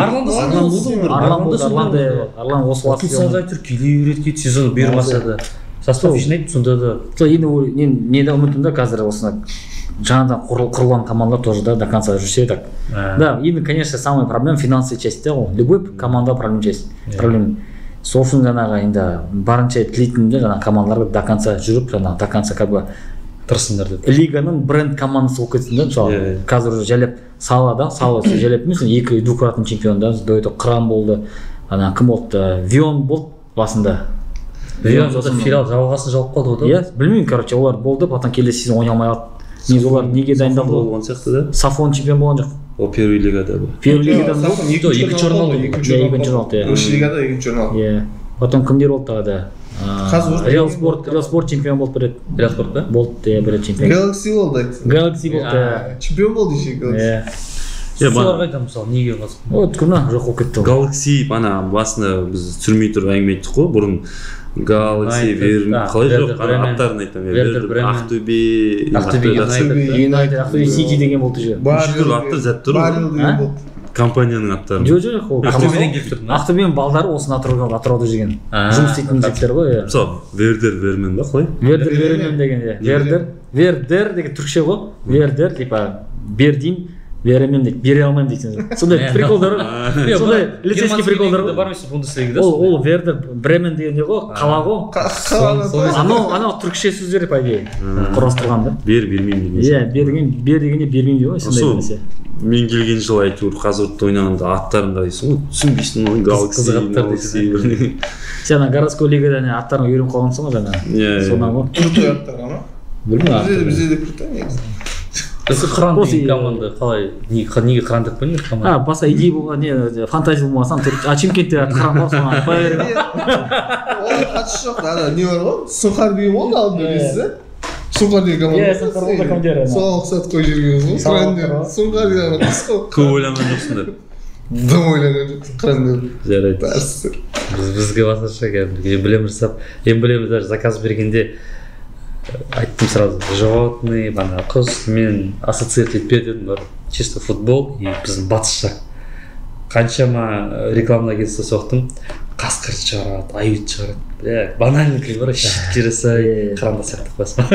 Арлан осы уақыт футзалда әйтеуір келе береді, сезон бұйырмаса да. Состав жинайды, сонда да. Енді неде үмітім да қазір осыны жаңадан құрылған команда тоже до конца жүрсе так. Да, енді, конечно, самая проблема финансовая часть, любой команда проблема часть. сол үшін жаңағы енді барынша тілейтінім де жаңағы командаларға до конца жүріп жаңағы до конца как бы тырысыңдар деп. лиганың бренд командасы болып кетсін да. Мысалы қазір уже жайлап Сала жайлап емес, 2 двукратный чемпион да, до этого Крам болды, ана кім болды, Вион болды басында. Вион филиал жалғасын жауып қалды ғой да. Иә, білмеймін, короче, олар болды, потом келесі сезон ойнай алмай қалды. Негізі олар неге дайындалды болған сияқты да. Сафон чемпион болған жоқ. Ол первый лигада бұл. Первый лигада болды. Екінші орын алды. Екінші орын алды. Үш лигада екінші орын алды. Иә. Потом кімдер болды тағы да? Реал Спорт чемпион болды бір рет. Реал Спорт па? Болды, иә, бір рет чемпион. Galaxy болды. Galaxy болды. Чемпион болды еще Galaxy. Иә. Соларға айтамын мысалы, неге қатысып? О, күні жоқ болып кетті. Galaxy ана басында біз түсірмей тұрып әңгіме айттық қой, бұрын Galaxy, қалай жоқ, аттарын айтамын. Ақтөбе Сити деген болды же. Аттар зәт тұр ғой. Компанияның аттары. Жоқ, ол Ақтөбеден келіп тұрды ма? Ақтөбенің балдары осыны атырауда жүрген. Жұмыс істейтін жігіттер ғой. Мысалы, Вердер ба қалай? Вердер деген иә. Вердер деген түркше ғой. Вердер типа бердим, беремем дейді, бере алмаймын дейсің. Сондай приколдар. Сондай лицейский приколдар ғой. Бармайсың Бундеслигада. Ол Вердер Бремен деген не ғой, қала ғой. Анау түркше сөздер по идее құрастырған да. Бермеймін деген. Иә, бер дегенде бермеймін дейді ғой, сондай нәрсе. Мен келген жылы әйтеуір қазір ойнағанда аттарында дейсің ғой, түсінбейсің ғой, Galaxy. Сен ана городской лигадан аттарын үйреніп қалғансың ғой жаңа. Сонан ғой. Крутой аттар ма? Білмеймін. Бізде де крутой негізі. Қыран деген команда қалай, неге қыран деп қойдыңдар? Басқа идея болған, не фантазия болмасам, Чимкентте қыран бар, соны айтпай беремін. Ол қатысы жоқ, ана не бар ғой, Сұңқар деген болды алдында білесіз. Сұңқар деген команда. Иә, Сұңқар болды командир. Соған ұқсатып қойып жүргенбіз ғой. Қырандер. Сұңқар деген қыз ғой. Көп ойланған жоқсыңдар. Дым ойланған жоқсың, қырандер. Жарайды. Бізге басқаша кәдімгі емблем жасап, емблем даже заказ бергенде айттым сразу, животный, бана құс, мен ассоциировать етпе дедім, бар чисто футбол и біздің батыс жақ. Қаншама рекламный агентство соқтым, қасқыр шығарады, аюд шығарады. Бля, банальный бар, щитки жасай, қыранда сияқты қойсам.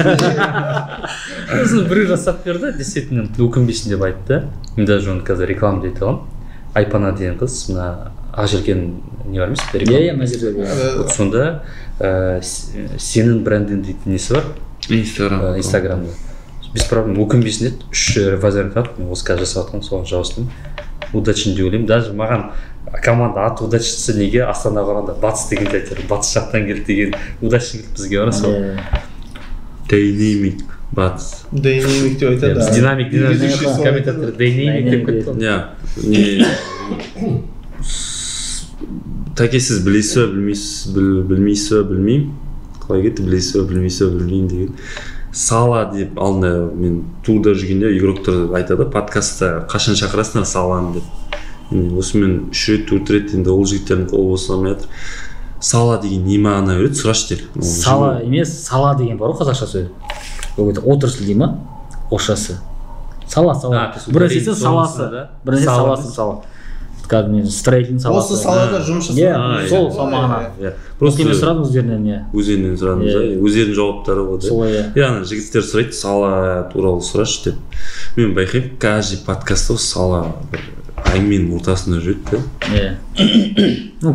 Сосын біреу жасап берді, действительно өкінбейсің деп айтты. Мен даже оны қазір реклама дейді алам. Айпана деген қыз, мына Ақжелкен не бар емес пе? Иә, мәзірде. Сонда сенің брендинг дейтін несі бар? Инстаграмда. Без проблем, өкінбейсің деді. 3 вазарин тартып, мен осы қазір жасап жатқан, соған жауыстым. Удачный деп ойлаймын. Даже маған команда аты удачныйсы неге Астана барғанда батыс деген айтады. Батыс жақтан келді деген удачный келді бізге бара сол. Дайнамик батыс. Дайнамик деп айтады. Біз динамик комментатор дайнамик деп кетті. Иә. Таке сіз білесіз бе, білмейсіз бе, білмеймін. Қалай кетті, білесіз бе, білмейсіз бе, білмеймін деген. Сала деп алдында мен туда жүргенде игроктар айтады, подкастта қашан шақырасыңдар Саланы деп. Осы мен 3 рет, 4 рет енді ол жігіттердің қолы босамай жатыр. Сала деген не мағына береді, сұрашы деп. Сала емес, сала деген бар ғой қазақша сөз. Отрасль дей ма? Орысшасы. Сала. Біріншісі саласы. Біріншісі саласы мысалы. Кәдімгі строительный саласы. Осы салада жұмыс жасау. Сол мағына. Просто мен сұрадым өздерінен, иә. Өздерінен сұрадыңыз, өздерінің жауаптары ғой. Солай, иә. Яғни жігіттер сұрайды, сала туралы сұрашы деп. Мен байқаймын, каждый подкастта сала әңгіменің ортасында жүреді да. Иә. Ну,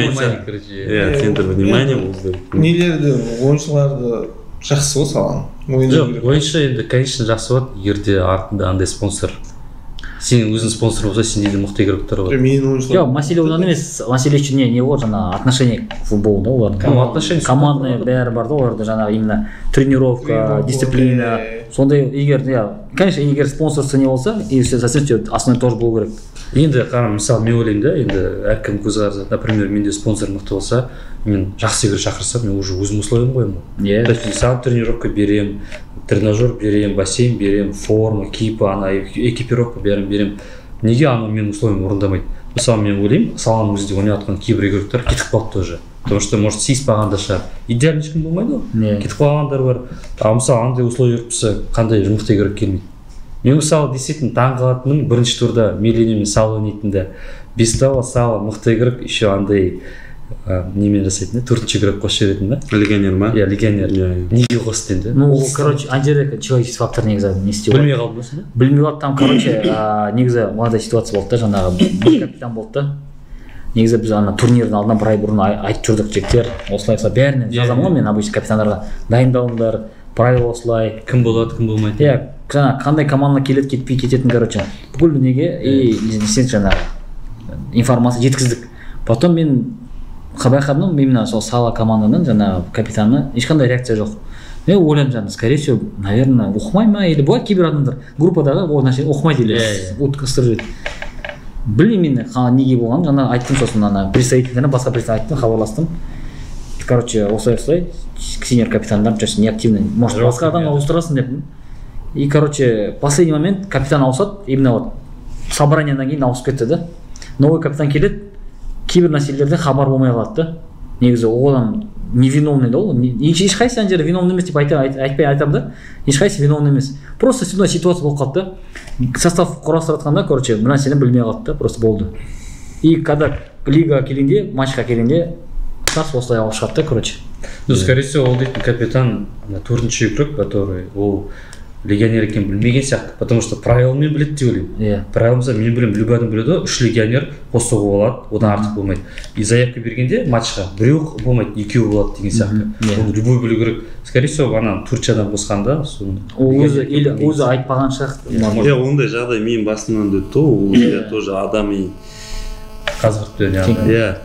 центр внимания болды. Нелерді, ойыншыларды жақсы ғой саланың. Жоқ, ойыншы енді, конечно, жақсы болады, егерде артында андай спонсор. Сенің өзің спонсор болса, сен дейді мықты игроктар болады. Жоқ, мәселе одан емес, мәселе үшін не ғой, жаңа отношение к футболу да олардың. Командный бәрі бар да оларда, жаңағы именно тренировка, дисциплина. Сондай егер, конечно, егер спонсорсы не болса, и совсем основной тоже болу керек. Енді қарам, мысалы мен ойлаймын да, енді әркім көзқарасы, например, менде спонсор мықты болса, мен жақсы игрок шақырсам, мен уже өзім условиям қоямын. Иә. То есть саған тренировка берем, тренажер берем, бассейн берем, форма, кипа, ана экипировка берем. Неге аны мен условиям орындамайды? Мысалы мен ойлаймын, саланың өзінде ойнап жатқан кейбір игроктар кетіп қалды тоже. Потому что может сиіспаған да шығар. Идеально ешкім болмайды ғой. Кетіп қалғандар бар. А мысалы андай условия болса, қандай мықты игрок келмейді. Мен мысалы действительно таң қалатыным бірінші турда Миленимен Сала ойнайтында. Бестава, Сала, мықты игрок, еще андай немен жасайтын да, 4-ші игрок қосып жіберетін да. Легионер ма? Иә, легионер. Неге қосты енді? Ну, короче, андер человеческий фактор негізі не істеу. Білмей қалды ма сен? Білмей қалды, там, короче, негізі мынандай ситуация болды да, жаңағы бір капитан болды да. негізі біз ана турнирдің алдынан бір ай бұрын айтып жүрдік жігіттер осылай бәріне жазамын ғой мен обычно капитандарға дайындалыңдар, правила осылай, кім болады кім болмайды. иә жаңағы қандай команда келеді кетпей кететін короче бүкіл неге и жаңағы информация жеткіздік. Потом мен байқадым именно сол сала команданың жаңағы капитаны ешқандай реакция жоқ. Мен ойлаймын жаңағы скорее всего наверное оқымай ма или бывает кейбір адамдар группадағы ол нәрсені оқымайды или өткістіріп жүреді. Білмеймін мен неге болғанын. Жаңа айттым, сосын ана представительдеріне басқа представитель айттым, хабарластым. Короче осылай сеньор капитандар just неактивно, может басқа адамға ауыстырасың деп. И короче последний момент капитан ауысады, именно вот собраниядан кейін ауысып кетті да. Новый капитан келеді, кейбір нәрселерден хабар болмай қалады да. Негізі оған невиновный да ол. Ешқайсы ана жерде виновный емес деп айтамын да. Ешқайсы виновный емес. Просто сондай ситуация болып қалды да. Состав құрастырыватқанда, короче, бір нәрсені білмей қалды да, просто болды. И когда лига келгенде, матчқа келгенде тарс осылай алып шығады да, короче. Ну, скорее всего, ол дейтін капитан төртінші игрок, который ол легионер екенін білмеген сияқты, потому что правиламен біледі деп ойлаймын. Иә. Правиламызда мен білемін, любой адам біледі, 3 легионер қосуға болады, одан артық болмайды. И заявка бергенде матчқа біреу болмайды, екеу болады деген сияқты. Оны любой білу керек. Скорее всего, ана Турциядан қосқанда, соны өзі айтпаған шығар. Иә, ондай жағдай мен басымнан да өтті, ол өзі тоже адами қазғыртпен. Иә.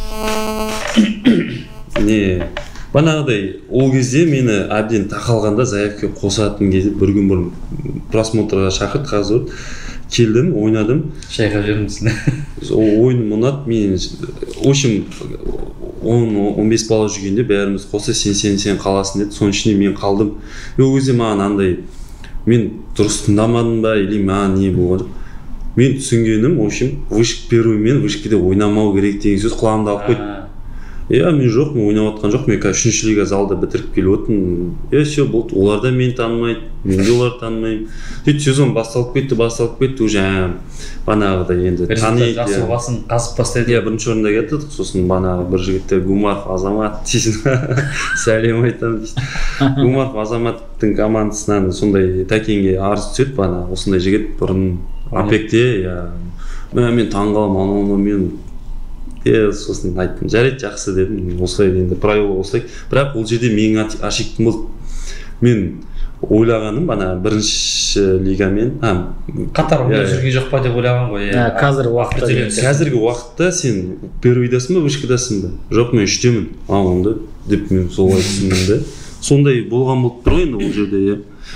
Не банағыдай ол кезде мені әбден тақалғанда заявка қосатын кезде бір күн бұрын просмотрға шақырды, қазір келдім, ойнадым. Шайға жүрмісің. Ойыным ұнады, мен в общем 10-15 бала жүргенде бәріміз қоса сен қаласың деді, соның ішінде мен қалдым. Ол кезде маған андай мен дұрыс тыңдамадым ба или маған не болған. Мен түсінгенім, в общем, вышка первый мен вышкеде ойнамау керек деген сөз құлағымда алып қойды. Мен жоқ, мен ойнап отқан жоқ, мен қазір 3-ші лига залда бітіріп келіп отырмын. Все болды, олар да мені танымайды, мен де оларды танымаймын. Сөйтіп сезон басталып кетті, уже банағыдай енді таниды. Жасыл басын қазып тастайды. Бірінші орында кеттік, сосын банағы бір жігіттер Гумаров Азамат дейсін, сәлем айтамын дейсін. Гумаров Азаматтың командасынан сондай тәкенге арыз түседі, банағы осындай жігіт бұрын Апекте, мен таңғаламын, мен сосын айттым, жарайды, жақсы дедім, осылай енді правила осылай. Бірақ ол жерде менің ошибкам болды. Мен ойлағаным, бана бірінші лигамен қатар ойнап жүрген жоқ па деп ойлаған ғой. Қазіргі уақытта сен первыйдасың ба, вышкадасың ба? Жоқ, мен үштемін. Онда деп мен солай түсіндім да. Сондай болған болып тұр ғой енді ол жерде.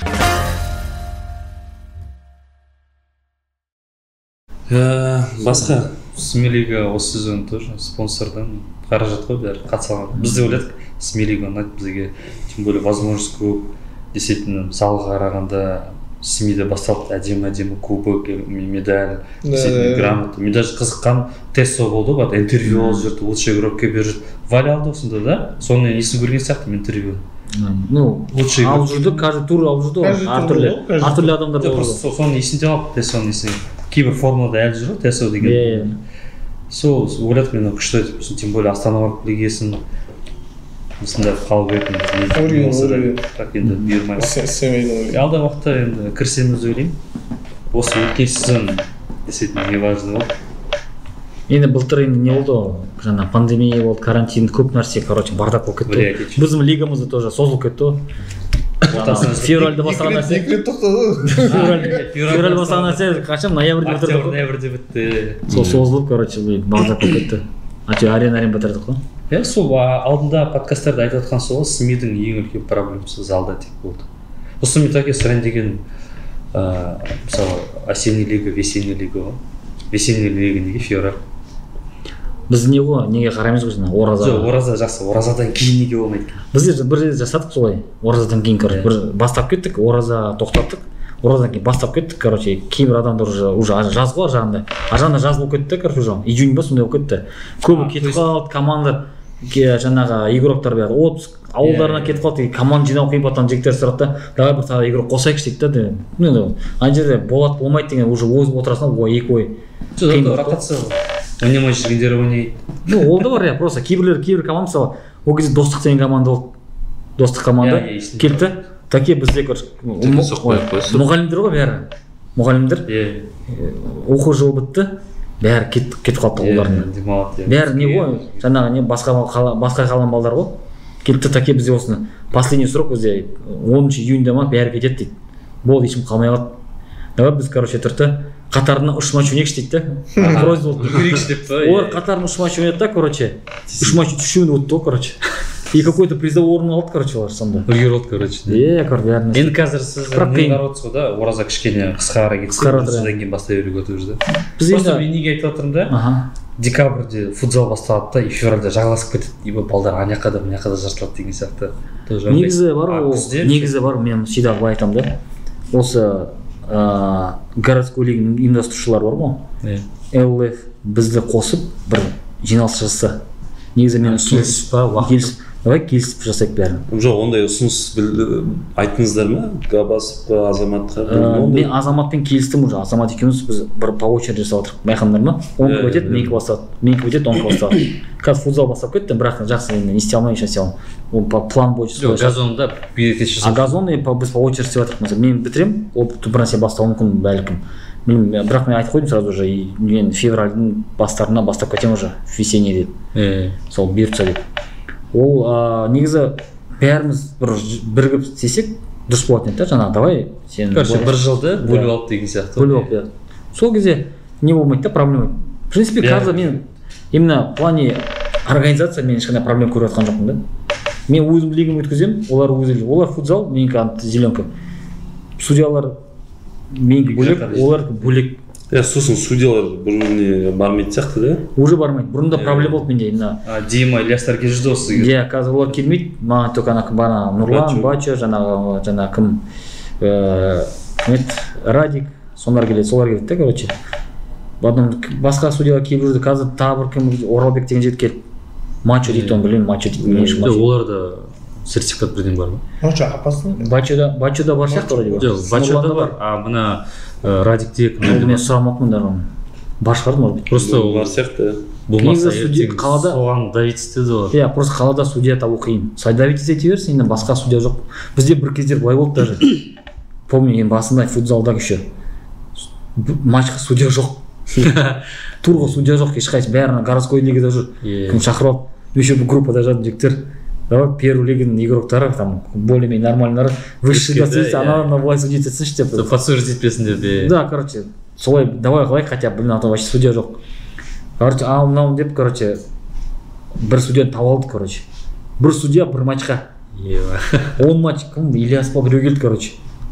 Басқа Смелига осы сезон тоже спонсордан қаражат қой, бәрі қатыса алған. Біз де ойладық, Смелига ұнайды бізге, тем более возможность көп. Действительно, мысалға қарағанда СМИде басталып әдемі кубок, медаль, грамота. Мен даже қызыққан Тессо болды ғой, интервью алып жүрді, лучший игрок келіп жүрді. Валя алды осында да, соны есін көрген сияқтымын интервью. Ну, алып жүрді, каждый тур алып жүрді, әртүрлі адамдар болды. Просто соны есінде алып, Тессоны есін. Кейбір формулада әлі жүр, Тессо деген. Сол, ойлады мен күшті айтып, тем более Астана лигесін осында қалып етін. Так енді бұйырмайды. Алда уақытта енді кірсеміз ойлаймын. Осы өткен сезон действительно не важно болды. Енді былтыр енді не болды, жаңа пандемия болды, карантин, көп нәрсе, короче, бардак болып кетті. Біздің лигамызда тоже созылып кетті. Февральда бастаған нәрсе. Февраль бастаған нәрсе қашан ноябрьде бітірдік қой. Ноябрьде бітті. Сол созылып, короче, бардак болып кетті. Арена бітірдік қой. Иә, сол алдында подкасттарда айтып отқан сол СМИдің ең үлкен проблемасы залда тек болды. Осы мен так сұрайын деген, мысалы, осенний лига, весенний лига ғой. Весенний лига неге февраль? Біз не ғой, неге қараймыз ғой жаңа, ораза. Жоқ, ораза жақсы, оразадан кейін неге болмайды? Біз бір жерде жасадық солай, оразадан кейін, короче, бір бастап кеттік, ораза тоқтаттық, оразадан кейін бастап кеттік, короче, кейбір адамдар уже жаз ғой жағында, жағында жаз болып кетті, короче, уже июнь ба сондай болып кетті. Көбі кетіп қалды, команда жаңағы игроктар бәрі отпуск ауылдарына кетіп қалды, команда жинау қиын, потом жігіттер сұрады да, давай бір тағы игрок қосайықшы дейді да. Ана жерде болады болмайды деген уже ойып отырасың, ой екі ой. Ротация ойнамай жүргендер ойнайды. Ну, ол да бар, иә, просто кейбір команда, мысалы, ол кезде достық деген команда болды. Достық команда келді, такие бізде мұғалімдер ғой бәрі. Мұғалімдер, оқу жылы бітті. бәрі кетіп қалыпты қолдарына. Бәрі не ғой, жаңағы не басқа қалған балдар ғой. Келді таке бізде осыны последний срок бізде 10 июньда ма бәрі кетеді дейді. Болды, ешкім қалмай қалды. Давай біз, короче, тұрды қатарына 3 матч ойнайықшы дейді да. Просьба болды. Көрейікші деп па. Олар қатарына 3 матч ойнады да, короче. 3 матч үшеуін өтті ғой, короче. И какой-то призовой орын алды, короче, олар сонда. Үлгер болды, короче. Короче, бәрін. Енді қазір сіз не қарап отырсыз ғой да, ораза кішкене қысқара кетсе, содан кейін бастай беруге өтіп жүрді. Просто мен неге айтып отырмын да? Декабрьде футзал басталады да, и февральда жағаласып кетеді, ибо балдар ана жаққа да мына жаққа да жартылады деген сияқты. Негізі бар, мен всегда былай айтамын да. Осы городской лигінің ұйымдастырушылар бар ғой. ЛФ бізді қосып бір жиналыс жасаса. Негізі мен ұсыныс давай келісіп жасайық бәрін. Жоқ, ондай ұсыныс айттыңыздар ма? Габасовқа, Азаматқа? Мен Азаматпен келістім уже. Азамат екеуміз біз бір по очереди жасап отырмық. Байқамдар ма? 10 өтеді, менікі бастады. Менікі өтеді, 10 бастады. Қазір футзал бастап кетті, бірақ жақсы не істей алмай, ешқандай істей алмай. Ол план бойынша. Жоқ, газонда билет жасап. Газон біз по очереди істеп жатырмық. Мен бітіремін, ол бір нәрсе бастауы мүмкін бәлкім. Бірақ мен айтып қойдым сразу же, мен февральдың бастарына бастап кетемін уже, весенний деп. Сол бұйыртса деп. Ол негізі бәріміз бірігіп істесек дұрыс болатын еді да, жаңағы давай сен короче бір жылды бөліп алып деген сияқты. Бөліп алып, сол кезде не болмайды да, проблема. В принципе, қазір мен именно в плане организация мен ешқандай проблема көріп жатқан жоқпын да. Мен өзім лигам өткіземін, олар футзал, менікі антизеленка. Судьялар менікі бөлек, олар бөлек. Сосын судьялар бұрын бармайды сияқты да? Уже бармайды. Бұрында проблема болды менде. Дима, Ильястар келді осы. Қазір олар келмейді. Маған только бана Нұрлан, Бачо, жаңағы кім, Радик, солар келеді да, короче. Басқа судьялар келіп жүрді. Қазір тағы бір кім, Оралбек деген жігіт келді. Мачо дейді, оны білмеймін, Мачо дейді. Оларда сертификат бірден бар ма? Бачода бар сияқты вроде. Жоқ, Бачода бар. Мына Радикте мен сұрамаппын да оны. Бар шығар, может быть. Просто бар сияқты. Болмаса соған давить істеді олар. Просто қалада судья табу қиын. Давить ете берсін, енді басқа судья жоқ. Бізде бір кездер былай болды даже. Помню, мен басында футзалда еще матчқа судья жоқ. Турға судья жоқ, ешқайсы бәріне городской лигада жүр. Кім шақырып алып, еще бір группада жатыр жігіттер. Давай первый лигінің игроктары, там более-менее нормальнары, высшийда сөйтсе, ана былай судить етсінші деп. Подсуждать етпесін деп. Да, короче, солай давай қылайық, хотя блин, а то вообще судья жоқ. Короче, мынау деп, короче, бір судьяны тауып алды, короче. Бір судья бір матчқа. 10 матч, кім, Ильяс па біреу келді, короче.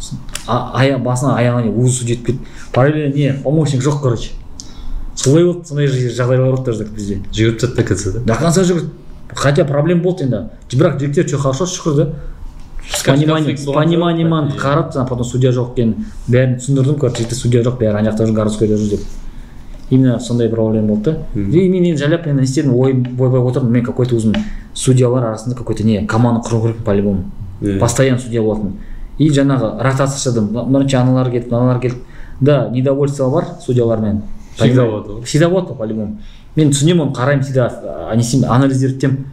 Басына аяғына өзі судья етіп кетті. Параллельно не, помощник жоқ, короче. Солай болды, сондай жағдайлар болды даже бізде. Жүгіріп жатты до конца, да? До конца жүгірді. Хотя проблем болды енді. Бірақ жігіттер что хорошо шүкір да. С пониманием қарап, потом судья жоқ екенін бәрін түсіндірдім, короче, судья жоқ, бәрі ана жақта жүр, городскойда жүр деп. Именно сондай проблема болды да. И мен енді жайлап мен істедім, ойбай отырдым, мен какой-то өзім судьялар арасында какой-то не команда құру керек по-любому. Постоянно судья болатын. И жаңағы ротация жасадым. Бірінші аналар келді. Да, недовольство бар судьялармен. Всегда болады по-любому. Мен түсінемін, оны қараймын, всегда анализдерді етемін.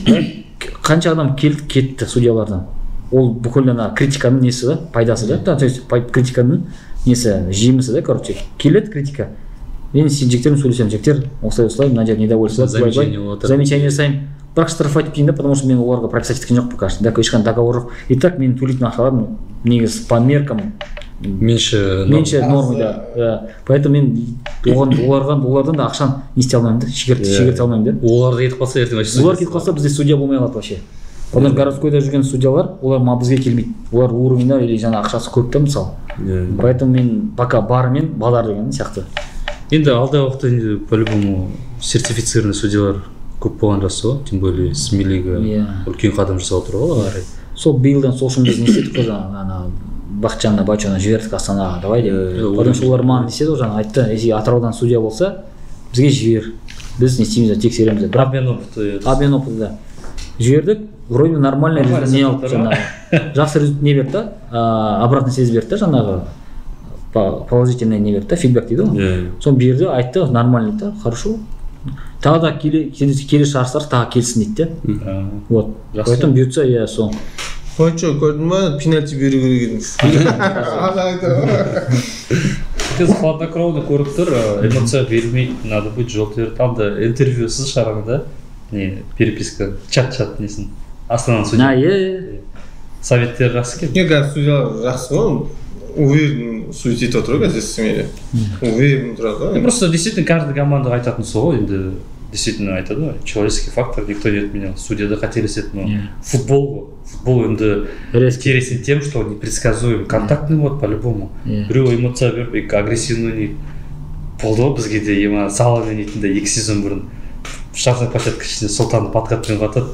Қанша адам келді, кетті судьялардан. Ол бүкіл критиканың несі да, пайдасы да. То есть критиканың несі, жемісі да, короче. Келеді критика. Мен жігіттермен сөйлесемін, жігіттер осылай, мына жер недовольство, замечание жасаймын. Бірақ штрафать етпейін да, потому что мен оларға прописать еткен жоқ пока что. Ешқандай договор жоқ. И так мен төлейтін ақшаларым негізі по меркам меньше нормы, да. Поэтому мен олардан да ақшаны не істей алмаймын да, шегерте алмаймын да. Оларды кетіп қалса ертең вообще. Олар кетіп қалса бізде судья болмай қалады вообще. Олар городскойда жүрген судьялар, олар бізге келмейді. Олар уровеньда или жаңа ақшасы көп та мысалы. Поэтому мен пока барымен балдар деген сияқты. Енді алдағы уақытта енді по-любому сертифицированный судьялар көп болған рас ғой, тем более Смилига үлкен қадам жасап отыр ғой қарай. Сол биылдан сол үшін біз не істедік қой жаңа Бақытжанды Бачоны жібердік Астанаға, давай деп. Потому что олар маған не істеді ғой жаңа айтты, если Атыраудан судья болса, бізге жібер. Біз не істейміз, тексереміз. Обмен опыты, да. Жібердік, вроде нормально не алып жаңағы. Жақсы не берді да, обратный связь берді да жаңағы. Положительный не берді да, фидбэк дейді ғой. Соны берді, айтты, нормально да, хорошо. Тағы да келесі шарыстар тағы келсін дейді да. Вот. Поэтому бұйыртса, я сон. Қойшы, көрдің ба, пенальти беру керек едіңіз. кез хладнокровно көріп тұр, эмоция бермейді, надо быть жол терді. Алды интервью сіз шығарған да, не, переписка, чат несін. Астананың судья. Советтер жақсы кен. Қазір судьялар жақсы ғой, уверен судить етіп отыр ғой қазір семейде. Уверен тұрады ғой. Просто действительно каждый командаға айтатын сол ғой, енді действительно айтады ғой, человеческий фактор, никто не отменял. Судьяда қателеседі, но футбол ғой. Футбол енді интересен тем, что непредсказуем. Контактный вот по-любому. Біреу эмоция беріп, агрессивный не болды ғой бізге де, ема Саламен дейтінде 2 сезон бұрын штрафной площадка ішінде Сұлтанды подкатпен қатады.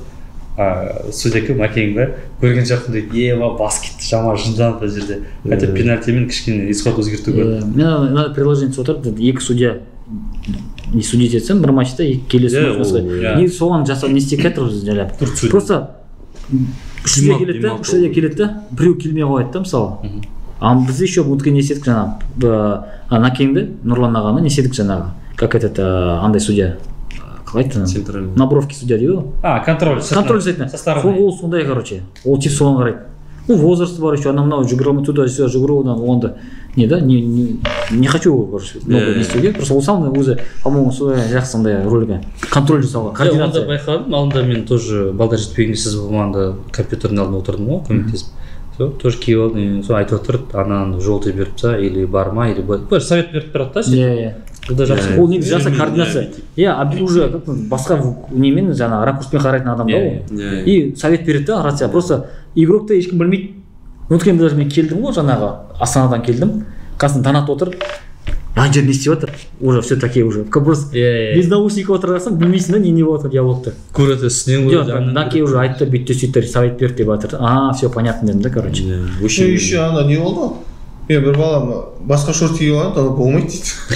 Судья кім, Мәкең бе? Көрген жоқпын дейді, ема бас кетті, жама жынданып бұл жерде. Хотя пенальтимен кішкене исход өзгерту көрді. Мен приложение отырды, 2 судья не судить етсем, бір матчта келесі не соған жасау не істеп кетір жалап. Просто үш судья келеді да, біреу келмей қояды да мысалы. Біз еще өткен не істедік жаңағы Мәкеңді, Нұрлан ағаны не істедік жаңағы. Как этот андай судья қалай айтты? Набровки судья дейді ғой. Контроль жасайтын. Ол сондай, короче. Ол тип соған қарайды. Ну, возраст бар еще, анау жүгіремін туда-сюда жүгіру, онда не да, не хочу, короче, много не істеуге. Просто ол сам өзі, по-моему, солай жақсы сондай рөлге контроль жасауға, координация. Онда байқадым, алдында мен тоже балдар жетпегенде сіз болғанда компьютердің алдында отырдым ғой, көмектесіп. Тоже келіп алдым, сол айтып отырды, ананы жолты беріп та, или барма, или былай. Совет беріп тұрады да, сен. Ол негізі жақсы координация. Уже басқа немен жаңағы ракурспен қарайтын адам да ол. И совет береді да, рация. Просто игрокты ешкім білмейді. Өткен даже мен келдім ғой жаңағы Астанадан келдім. Қасында Танат отыр. Ана жерде не істеп жатыр? Уже все такие уже. Просто без наушников отырғансың, білмейсің да не болып жатыр диалогты. Көреді үстінен көреді. Наки уже айтты, бүйтті сөйтті, совет берді деп жатыр. Все понятно дедім да, короче. Еще ана не болды? Мен бір балам басқа шорт киіп алады, ана болмайды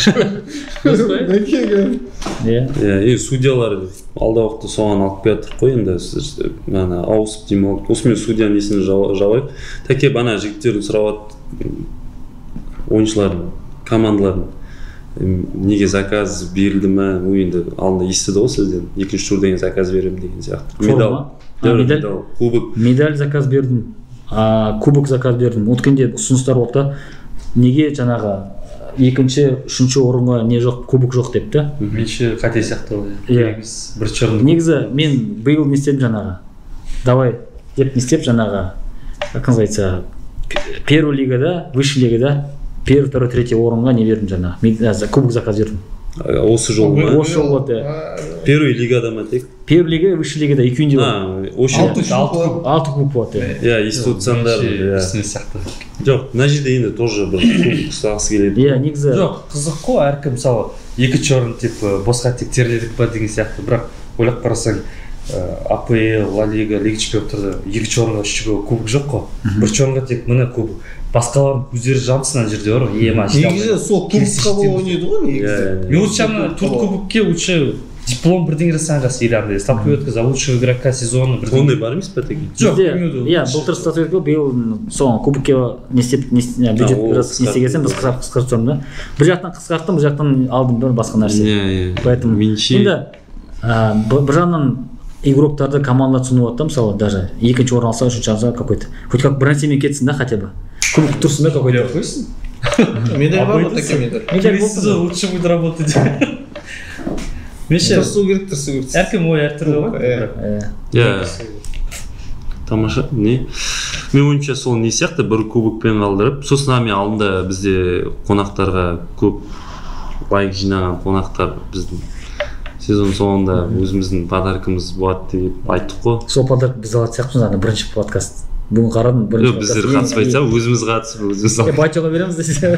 дейді. Иә, судьялар алда уақытта соған алып келатыр қой енді, ана ауысып деймін, осымен судья несін жабайық. Тәке бана жігіттерін сұрап ойыншылардың, командалардың неге заказ берілді ме, енді алдында естіді ғой сізден, 2-ші турдан заказ беремін деген сияқты. Медаль, кубок. Медаль заказ бердім. Кубок заказ бердім. Өткенде ұсыныстар болды. Неге жаңағы 2-ші, 3-ші орынға не жоқ, кубок жоқ депті. Менше қате сияқты ол. Негізі мен биыл не істедім жаңағы. Давай деп не істеп жаңағы, как называется, первый лигада, высший лигада, 1, 2, 3 орынға не бердім жаңағы. Кубок заказ бердім. Осы жол ма? Осы жол болды. Первый лигада ма тек? Первый лига, высший лигада екеуінде болды. 6 кубок болды. Иә, институциондар. Жоқ, мына жерде енді тоже бір кубок ұстағысы келеді. Иә, негізі. Жоқ, қызық қой, әркім мысалы 2-ші орын тек босқа тек терледік па деген сияқты, бірақ ойлап қарасаң АПЛ, Ла Лига, Лига чемпионаттарда 2-ші орынға 3-ші кубок жоқ қой. 1-ші орынға тек міне кубок. Басқалардың көздері жамсын ана жерде бар ғой. Негізі сол кубокқа болып ойнайды ғой негізі. Мен лучше ана төрт кубокке лучше диплом бірдеңе жасаған жақсы или статуэтка за лучшего игрока сезона бірдеңе. Ондай бар емес па теке? Жоқ, иә, былтыр статуэтка, биыл соған кубокке не істеп бюджет біраз не істегенсем біз қысқартып да. Бір жақтан қысқарттым, бір жақтан алдым бір басқа нәрсе. Поэтому енді бір жағынан игроктарды команда түсініп отыр, мысалы даже 2-ші орын алса, 3-ші алса какой-то. Хоть как бір нәрсемен кетсін да хотя бы. Кубок тұрсын да какой-то. Медаль бар ма такая медаль? Медаль болды, лучше будет работать. Тұрсу керек. Әркім ой әртүрлі ғой. Иә. Тамаша. Не? Мен ойымша сол не сияқты бір кубокпен қалдырып, сосын мен алдында бізде қонақтарға көп лайк жинаған қонақтар біздің сезон соңында өзіміздің подаркымыз болады деп айттық қой. Сол подарок біз алатын сияқтымыз, бірінші подкаст. Бүгін қарадым, бірінші подкаст. Біздер қатыспайтса, өзіміз қатысып, өзіміз алып. Батчаға береміз десе.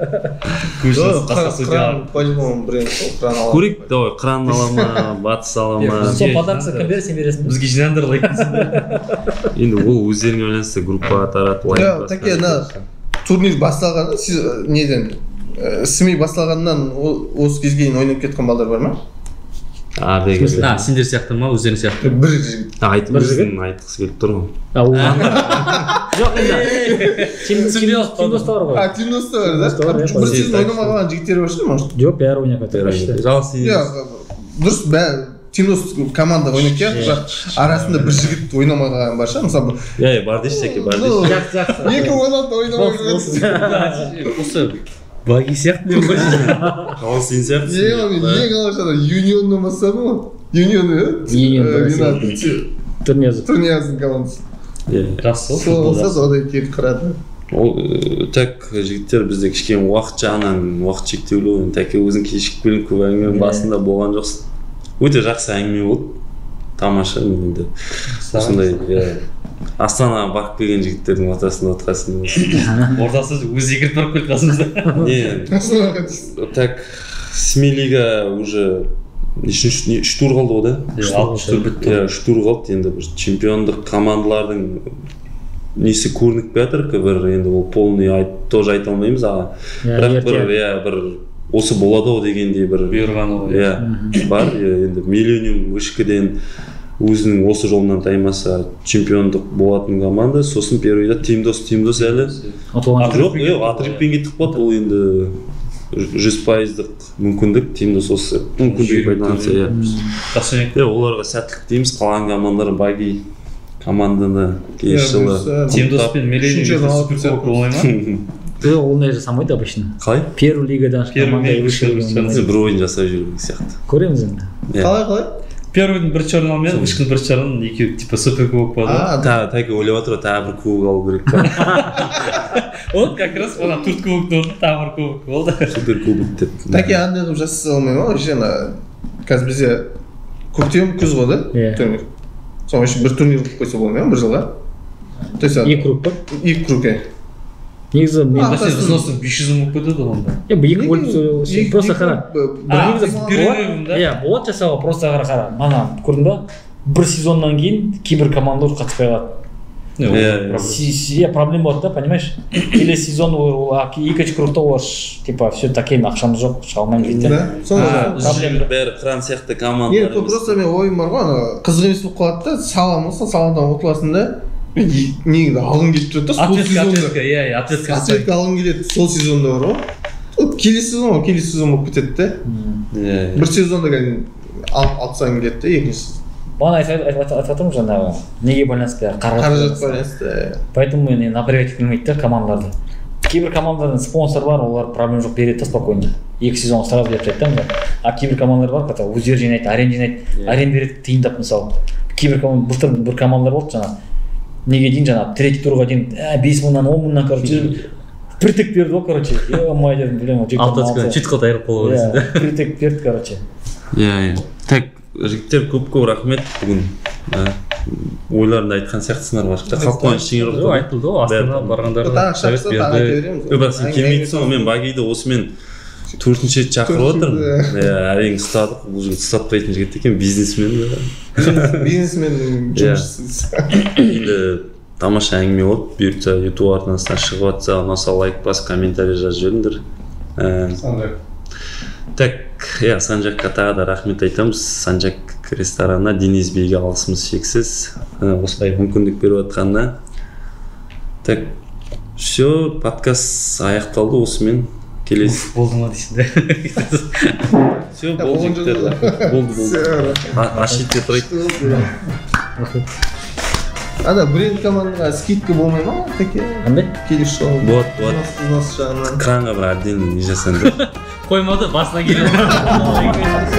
Кран, по-любому бренд сол, кран алам. Көрейік, давай, кран алама, батыс алама. Сол подарксы кім бере, сен бересің бе? Бізге жинаңдар лайк. Енді ол өздеріне байланысты группаға таратып лайк. Таке, турнир басталғанда, неден, семей басталғаннан осы кезге дейін ойнап кеткен балдар бар ма? Сендер сияқты ма, өздерің сияқты? Бір жігіт. Айтқызын айтқысы келіп тұр ғой. Жоқ, тимдостар бар ғой. Тимдостар бар, да? Бір сезон ойнамаған жігіттері бар шын, может? Жоқ, бәрі ойнап кетті. Дұрыс, тимдос команда ойнап кетті, арасында бір жігіт ойнамаған бар ша, мысалы. Иә, бар дейші, бар дейші. Екі ойнап ойнамаған. Осы Баги сияқты мен қойшы. Қалай сен сияқтысың. ең алғашында Юнионнан бастадым ғой. Юнион Турнияздың командасы. Жақсы ғой. Сол болса содан келіп қарады. Ол так жігіттер бізде кішкене уақыт жағынан уақыт шектеулі. Тәке өзің кешігіп келіп көп әңгіменің басында болған жоқсың. Өте жақсы әңгіме болды. Тамаша енді. Осындай Астанаға барып келген жігіттердің ортасында отырасың. Ортасы өзі кіріп барып келді қасымызда. Так Семилига уже 3 тур қалды ғой да? 6 тур бітті. 3 тур қалды. Енді бір чемпиондық командалардың несі көрініп жатыр, бір енді ол полный тоже айта алмаймыз, бірақ бір осы болады ғой дегендей бір бұйырғаны ғой. Бар, енді Миллениум Вышкіден өзінің осы жолынан таймаса чемпиондық болатын команда, сосын первыйда Тимдос әлі жоқ, Атриппен кеттік болады, ол енді 100%-дық мүмкіндік, Тимдос осы мүмкіндік пайдаланса. Оларға сәттілік дейміз, қалған командалар Баги команданы келесі жылы Тимдос пен Миллениум суперкубок болмай ма? Ол не жасамайды обычно. Қалай? Первый лигадан команда вышел. Бір ойын жасап жүрген сияқты. Көреміз енді. Қалай? Первыйдың бір чернал мен Вышкин бір чернал екеуі типа суперкубок болады. Тәке ойлап отыр, тағы бір кубок алу керек па. Вот как раз ана 4 кубок болды, тағы бір кубок болды. Суперкубок деп. Тәке андай қылып жасаса алмай ма? Қазір бізде көктем күз ғой да? Турнир. Соның үшін бір турнир қойса болмай ма бір жылға? Екі круг па? Екі круг, негізі мен взносы 500 мың кетеді онда. Екі бөліп просто қара. Болады жасауға, просто қара. Мана көрдің ба? Бір сезоннан кейін кейбір командалар қатыспай қалады. Проблема болады да, понимаешь? Келесі сезон екінші кругта олар типа все таким ақшамыз жоқ, шыға алмаймыз дейді. Бәрі қыран сияқты командалар. Просто мен ойым бар ғой, қызық емес болып қалады да, саламыз, саладан ұтыласың да. Негізі алғың келіп тұрады да, Атлетика алғың келеді, сол сезонда бар ғой. Келесі сезон болып кетеді да. Бір сезонда алсаң келеді да, екінші сезон. Бағана айтып жатырмын жаңағы, неге байланысты? Қаражат байланысты. Поэтому мен напрягать келмейді да командаларды. Кейбір командалардың спонсор бар, олар проблем жоқ, береді да спокойно. Екі сезон сразу беріп тастайды да. А кейбір командалар бар, который өздері жинайды, арен береді, тиындап мысалы. Кейбір бір командалар болды жаңағы. Неге дейін жаңағы третий турға дейін 5 мыңнан 10 мыңнан короче притек берді ғой, короче. Ой дедім, блин, Алтаскан чуть қылт айырып қалу керексің. Притек берді, короче. Так, жігіттер көп рахмет бүгін. Ойларында айтқан сияқтысыңдар бар. Қалққан ештеңе жоқ. Айтылды ғой, Астана барғандарға совет берді. Бірақ сен келмейсің ғой, мен Багиді осымен 4-ші шақырып отырмын. Әрең ұстадық, бұл жігіт ұстатпайтын жігіт екен, бизнесмен. Бизнесменнің жұмысшысы. Енді тамаша әңгіме болды, бұйыртса YouTube арнасынан шығып жатса, ұнаса лайк бас, комментарий жазып жіберіңдер. Так, Санжаққа тағы да рахмет айтамыз. Санжақ ресторанына, Денис Бейге алғысымыз шексіз. Осылай мүмкіндік беріп жатқанына. Так, все, подкаст аяқталды осымен. Келесі. Болды ма дейсің да? Все, болды жігіттер. Болды. Ашитте тұрайды. Ада бренд командаға скидка болмай ма? Қандай? Келесі жолы. Болады. Кранға бір отдельный не жасанды. Қоймады, басына келеді.